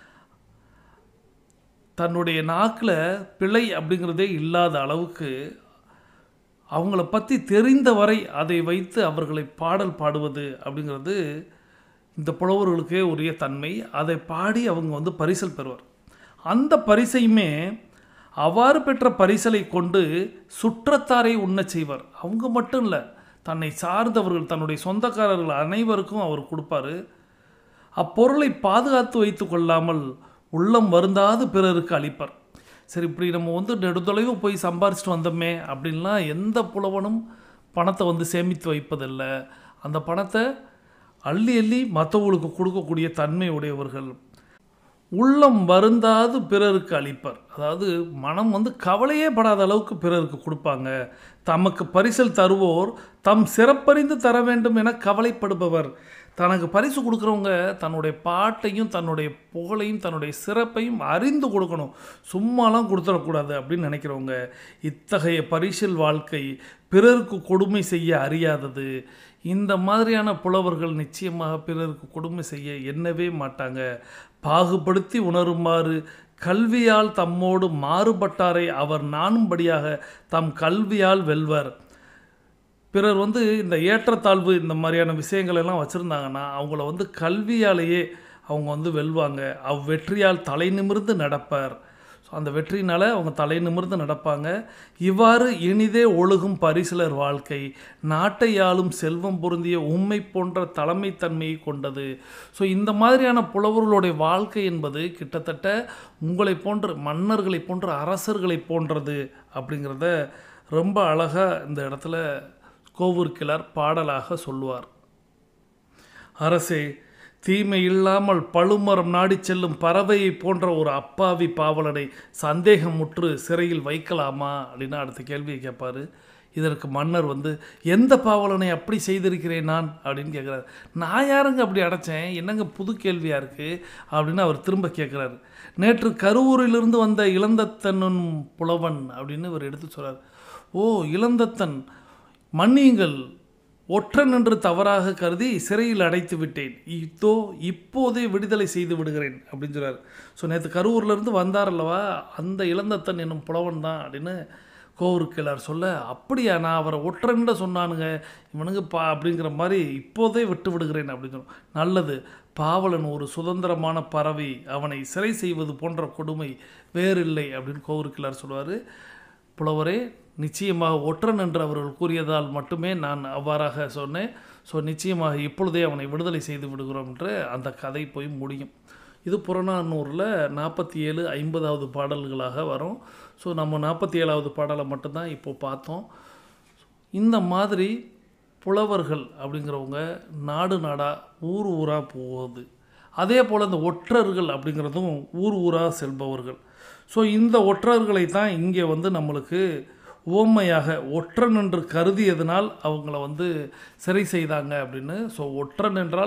தன்னுடைய நாக்கில் பிழை அப்படிங்கிறதே இல்லாத அளவுக்கு அவங்கள பற்றி தெரிந்தவரை அதை வைத்து அவர்களை பாடல் பாடுவது அப்படிங்கிறது இந்த புலவர்களுக்கே உரிய தன்மை. அதை பாடி அவங்க வந்து பரிசல் பெறுவர். அந்த பரிசையுமே அவ்வாறு பெற்ற பரிசலை கொண்டு சுற்றத்தாரை உண்ணச் செய்வர். அவங்க மட்டும் இல்லை, தன்னை சார்ந்தவர்கள், தன்னுடைய சொந்தக்காரர்கள் அனைவருக்கும் அவர் கொடுப்பார். அப்பொருளை பாதுகாத்து வைத்து கொள்ளாமல் உள்ளம் வருந்தாது பிறருக்கு அளிப்பர். சரி, இப்படி நம்ம வந்து நெடுந்தொலைவு போய் சம்பாரிச்சிட்டு வந்தோமே அப்படின்லாம் எந்த புலவனும் பணத்தை வந்து சேமித்து வைப்பதில்லை. அந்த பணத்தை அள்ளி அள்ளி மற்றவங்களுக்கு கொடுக்கக்கூடிய தன்மை உடையவர்கள். உள்ளம் வருந்தாது பிறருக்கு அளிப்பர், அதாவது மனம் வந்து கவலையே படாத அளவுக்கு பிறருக்கு கொடுப்பாங்க. தமக்கு பரிசல் தருவோர் தம் சிறப்பறிந்து தர வேண்டும் என கவலைப்படுபவர். தனக்கு பரிசு கொடுக்குறவங்க தன்னுடைய பாட்டையும் தன்னுடைய புகழையும் தன்னுடைய சிறப்பையும் அறிந்து கொடுக்கணும், சும்மாலாம் கொடுத்துடக்கூடாது அப்படின்னு நினைக்கிறவங்க. இத்தகைய பரிசில் வாழ்க்கை பிறருக்கு கொடுமை செய்ய அறியாதது. இந்த மாதிரியான புலவர்கள் நிச்சயமாக பிறருக்கு கொடுமை செய்ய எண்ணவே மாட்டாங்க. பாகுபடுத்தி உணருமாறு கல்வியால் தம்மோடு மாறுபட்டாரை அவர் நாணும்படியாக தம் கல்வியால் வெல்வர். பிறர் வந்து இந்த ஏற்றத்தாழ்வு இந்த மாதிரியான விஷயங்கள் எல்லாம் வச்சுருந்தாங்கன்னா அவங்கள வந்து கல்வியாலேயே அவங்க வந்து வெல்வாங்க. அவ்வெற்றியால் தலை நிமிர்ந்து நடப்பார். ஸோ அந்த வெற்றினால் அவங்க தலை நிமிர்ந்து நடப்பாங்க. இவ்வாறு இனிதே ஒழுகும் பரிசிலர் வாழ்க்கை நாட்டை ஆளும் செல்வம் பொருந்திய உண்மை போன்ற தலைமைத்தன்மையை கொண்டது. ஸோ இந்த மாதிரியான புலவர்களுடைய வாழ்க்கை என்பது கிட்டத்தட்ட உங்களை போன்ற மன்னர்களை போன்ற அரசர்களை போன்றது அப்படிங்கிறத ரொம்ப அழகாக இந்த இடத்துல கோவூர்கிழார் பாடலாக சொல்லுவார். அரசே, தீமை இல்லாமல் பழுமரம் நாடி செல்லும் பறவையை போன்ற ஒரு அப்பாவி பாவலனை சந்தேகமுற்று சிறையில் வைக்கலாமா அப்படின்னு அடுத்த கேள்வியை கேட்பார். இதற்கு மன்னர் வந்து, எந்த பாவலனை அப்படி செய்திருக்கிறேன் நான் அப்படின்னு கேட்குறாரு. நான் யாருங்க அப்படி அடைச்சேன், என்னங்க புது கேள்வியாக இருக்குது அப்படின்னு அவர் திரும்ப கேட்குறாரு. நேற்று கருவூரிலிருந்து வந்த இளந்தத்தனும் புலவன் அப்படின்னு இவர் எடுத்து சொல்கிறார். ஓ, இளந்தத்தன், மன்னியுங்கள், ஒற்றன் என்று தவறாக கருதி சிறையில் அடைத்து விட்டேன். இதோ இப்போதே விடுதலை செய்து விடுகிறேன் அப்படின்னு சொல்கிறார். ஸோ நேற்று கரூர்லேருந்து வந்தார் அல்லவா, அந்த இளந்தத்தன் என்னும் புலவன் தான் அப்படின்னு கோவூர்கிழார் சொல்ல, அப்படியா, நான் அவரை ஒற்றன்ட சொன்னானுங்க இவனுங்க பா அப்படிங்கிற மாதிரி இப்போதே விட்டு விடுகிறேன் அப்படின்னு சொன்னோம். நல்லது, பாவலன் ஒரு சுதந்திரமான பறவை, அவனை சிறை செய்வது போன்ற கொடுமை வேறில்லை அப்படின்னு கோவூர்கிழார் சொல்லுவார். புலவரே, நிச்சயமாக ஒற்றன் என்று அவர்கள் கூறியதால் மட்டுமே நான் அவ்வாறாக சொன்னேன். ஸோ நிச்சயமாக இப்பொழுதே அவனை விடுதலை செய்து விடுகிறோம் என்று அந்த கதை போய் முடியும். இது புறநானூரில் நாற்பத்தி ஏழு ஐம்பதாவது பாடல்களாக வரும். ஸோ நம்ம நாற்பத்தி ஏழாவது பாடலை மட்டும்தான் இப்போது பார்த்தோம். இந்த மாதிரி புலவர்கள் அப்படிங்கிறவங்க நாடு நாடாக ஊர் ஊராக போவது, அதே போல் இந்த ஒற்றர்கள் அப்படிங்கிறதும் ஊர் ஊராக செல்பவர்கள். ஸோ இந்த ஒற்றர்களை தான் இங்கே வந்து நம்மளுக்கு உவமையாக ஒற்றன் என்று கருதியதனால் அவங்கள வந்து சிறை செய்தாங்க அப்படின்னு. ஸோ ஒற்றன் என்றால்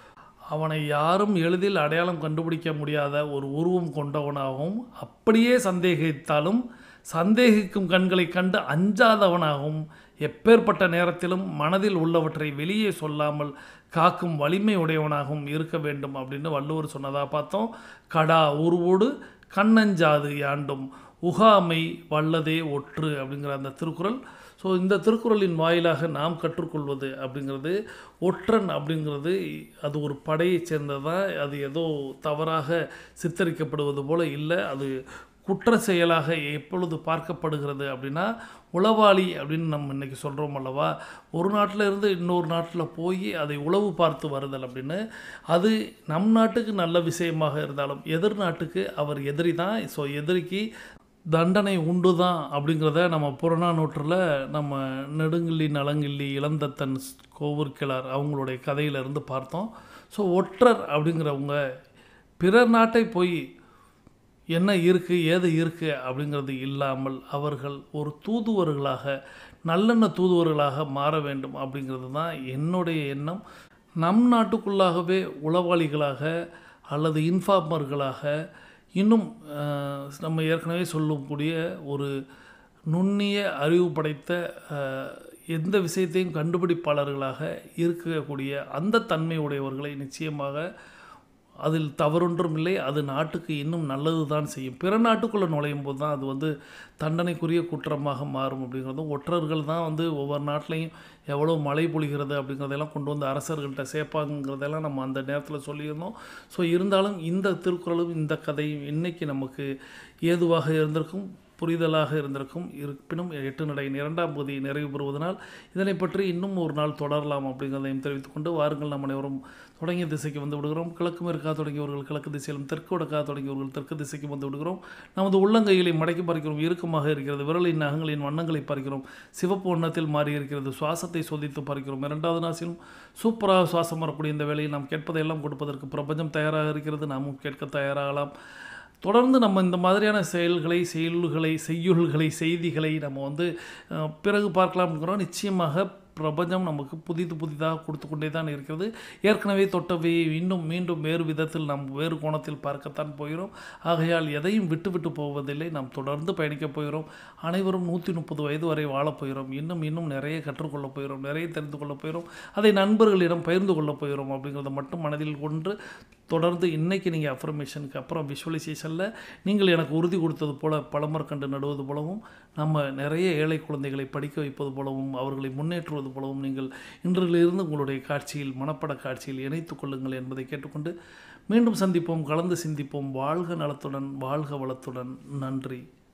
அவனை யாரும் எளிதில் அடையாளம் கண்டுபிடிக்க முடியாத ஒரு உருவம் கொண்டவனாகவும், அப்படியே சந்தேகித்தாலும் சந்தேகிக்கும் கண்களை கண்டு அஞ்சாதவனாகவும், எப்பேற்பட்ட நேரத்திலும் மனதில் உள்ளவற்றை வெளியே சொல்லாமல் காக்கும் வலிமை உடையவனாகவும் இருக்க வேண்டும் அப்படின்னு வள்ளுவர் சொன்னதாக பார்த்தோம். கடா உருவோடு கண்ணஞ்சாது யாண்டும் உகாமை வல்லதே ஒற்று அப்படிங்கிற அந்த திருக்குறள். ஸோ இந்த திருக்குறளின் வாயிலாக நாம் கற்றுக்கொள்வது அப்படிங்கிறது, ஒற்றன் அப்படிங்கிறது அது ஒரு படையை சேர்ந்ததான், அது ஏதோ தவறாக சித்தரிக்கப்படுவது போல் இல்லை. அது குற்ற செயலாக எப்பொழுது பார்க்கப்படுகிறது அப்படின்னா, உளவாளி அப்படின்னு நம்ம இன்றைக்கி சொல்கிறோம் அல்லவா, ஒரு நாட்டில் இருந்து இன்னொரு நாட்டில் போய் அதை உளவு பார்த்து வருதல் அப்படின்னு. அது நம் நாட்டுக்கு நல்ல விஷயமாக இருந்தாலும் எதிர் நாட்டுக்கு அவர் எதிரி தான். ஸோ எதிரிக்கு தண்டனை உண்டு தான் அப்படிங்கிறத நம்ம புறநானூற்றில் நம்ம நெடுங்கிள்ளி நலங்கிள்ளி இளந்தத்தன் கோவூர்கிழார் அவங்களுடைய கதையிலிருந்து பார்த்தோம். ஸோ ஒற்றர் அப்படிங்கிறவங்க பிறர் நாட்டை போய் என்ன இருக்குது ஏது இருக்குது அப்படிங்கிறது இல்லாமல் அவர்கள் ஒரு தூதுவர்களாக, நல்லெண்ண தூதுவர்களாக மாற வேண்டும் அப்படிங்கிறது தான் என்னுடைய எண்ணம். நம் நாட்டுக்குள்ளாகவே உளவாளிகளாக அல்லது இன்ஃபார்மர்களாக, இன்னும் நம்ம ஏற்கனவே சொல்லக்கூடிய ஒரு நுண்ணிய அறிவு படைத்த எந்த விஷயத்தையும் கண்டுபிடிப்பாளர்களாக இருக்கக்கூடிய அந்த தன்மை உடையவர்களை நிச்சயமாக அதில் தவறொன்றும் இல்லை. அது நாட்டுக்கு இன்னும் நல்லது தான் செய்யும். பிற நாட்டுக்குள்ளே நுழையும் போது தான் அது வந்து தண்டனைக்குரிய குற்றமாக மாறும் அப்படிங்கிறதும். ஒற்றர்கள் தான் வந்து ஒவ்வொரு நாட்டிலையும் எவ்வளோ மழை பொழிகிறது அப்படிங்கிறதெல்லாம் கொண்டு வந்து அரசர்கள்ட்ட சேர்ப்பாங்கிறதெல்லாம் நம்ம அந்த நேரத்தில் சொல்லியிருந்தோம். ஸோ இருந்தாலும் இந்த திருக்குறளும் இந்த கதையும் இன்றைக்கி நமக்கு ஏதுவாக இருந்திருக்கும், புரிதலாக இருந்திருக்கும். இருப்பினும் எட்டு நடையின் இரண்டாம் பகுதி நிறைவு பெறுவதனால் இதனை பற்றி இன்னும் ஒரு நாள் தொடரலாம் அப்படிங்கிறதையும் தெரிவித்துக்கொண்டு, வாருங்கள் நாம் அனைவரும் தொடங்கிய திசைக்கு வந்து விடுகிறோம். கிழக்கு மேற்காக தொடங்கியவர்கள் கிழக்கு திசையிலும், தெற்கு வடக்காக தொடங்கியவர்கள் தெற்கு திசைக்கு வந்து விடுகிறோம். நமது உள்ளங்கைகளை மடக்கி பார்க்கிறோம், இறுக்கமாக இருக்கிறது. விரலின் நகங்களின் வண்ணங்களை பார்க்கிறோம், சிவப்பு வண்ணத்தில் மாறி இருக்கிறது. சுவாசத்தை சோதித்து பார்க்கிறோம். இரண்டாவது நாசிலும் சூப்பராக சுவாசம் வரக்கூடிய இந்த வேளையில் நாம் கேட்பதையெல்லாம் கொடுப்பதற்கு பிரபஞ்சம் தயாராக இருக்கிறது. நாமும் கேட்க தயாராகலாம். தொடர்ந்து நம்ம இந்த மாதிரியான செயல்களை செயல்களை செய்யுள்களை செய்திகளை நம்ம வந்து பிறகு பார்க்கலாம்ங்கிறோம். நிச்சயமாக பிரபஞ்சம் நமக்கு புதிது புதிதாக கொடுத்து கொண்டே தான் இருக்கிறது. ஏற்கனவே தொட்டவை இன்னும் மீண்டும் வேறு விதத்தில் நாம் வேறு கோணத்தில் பார்க்கத்தான் போகிறோம். ஆகையால் எதையும் விட்டு விட்டு போவதில்லை, நாம் தொடர்ந்து பயணிக்கப் போகிறோம். அனைவரும் நூற்றி முப்பது வயது வரை வாழப் போகிறோம். இன்னும் இன்னும் நிறைய கற்றுக்கொள்ளப் போகிறோம், நிறைய தெரிந்து கொள்ளப் போகிறோம். அதை நண்பர்களிடம் பகிர்ந்து கொள்ளப் போகிறோம் அப்படிங்கிறத மட்டும் மனதில் கொண்டு தொடர்ந்து இன்றைக்கி நீங்கள் அஃபர்மேஷனுக்கு அப்புறம் விஷுவலைசேஷனில் நீங்கள் எனக்கு உறுதி கொடுத்தது போல் பழமரக்கண்டு நடுவது போலவும், நம்ம நிறைய ஏழை குழந்தைகளை படிக்க வைப்பது போலவும், அவர்களை முன்னேற்றுவது இருப்பது போலவும் நீங்கள் இன்றிலிருந்து உங்களுடைய காட்சியில் மனப்பட காட்சியில் இணைத்து கொள்ளுங்கள் என்பதை கேட்டுக்கொண்டு மீண்டும் சந்திப்போம், கலந்து சிந்திப்போம். வாழ்க நலத்துடன், வாழ்க வளத்துடன். நன்றி.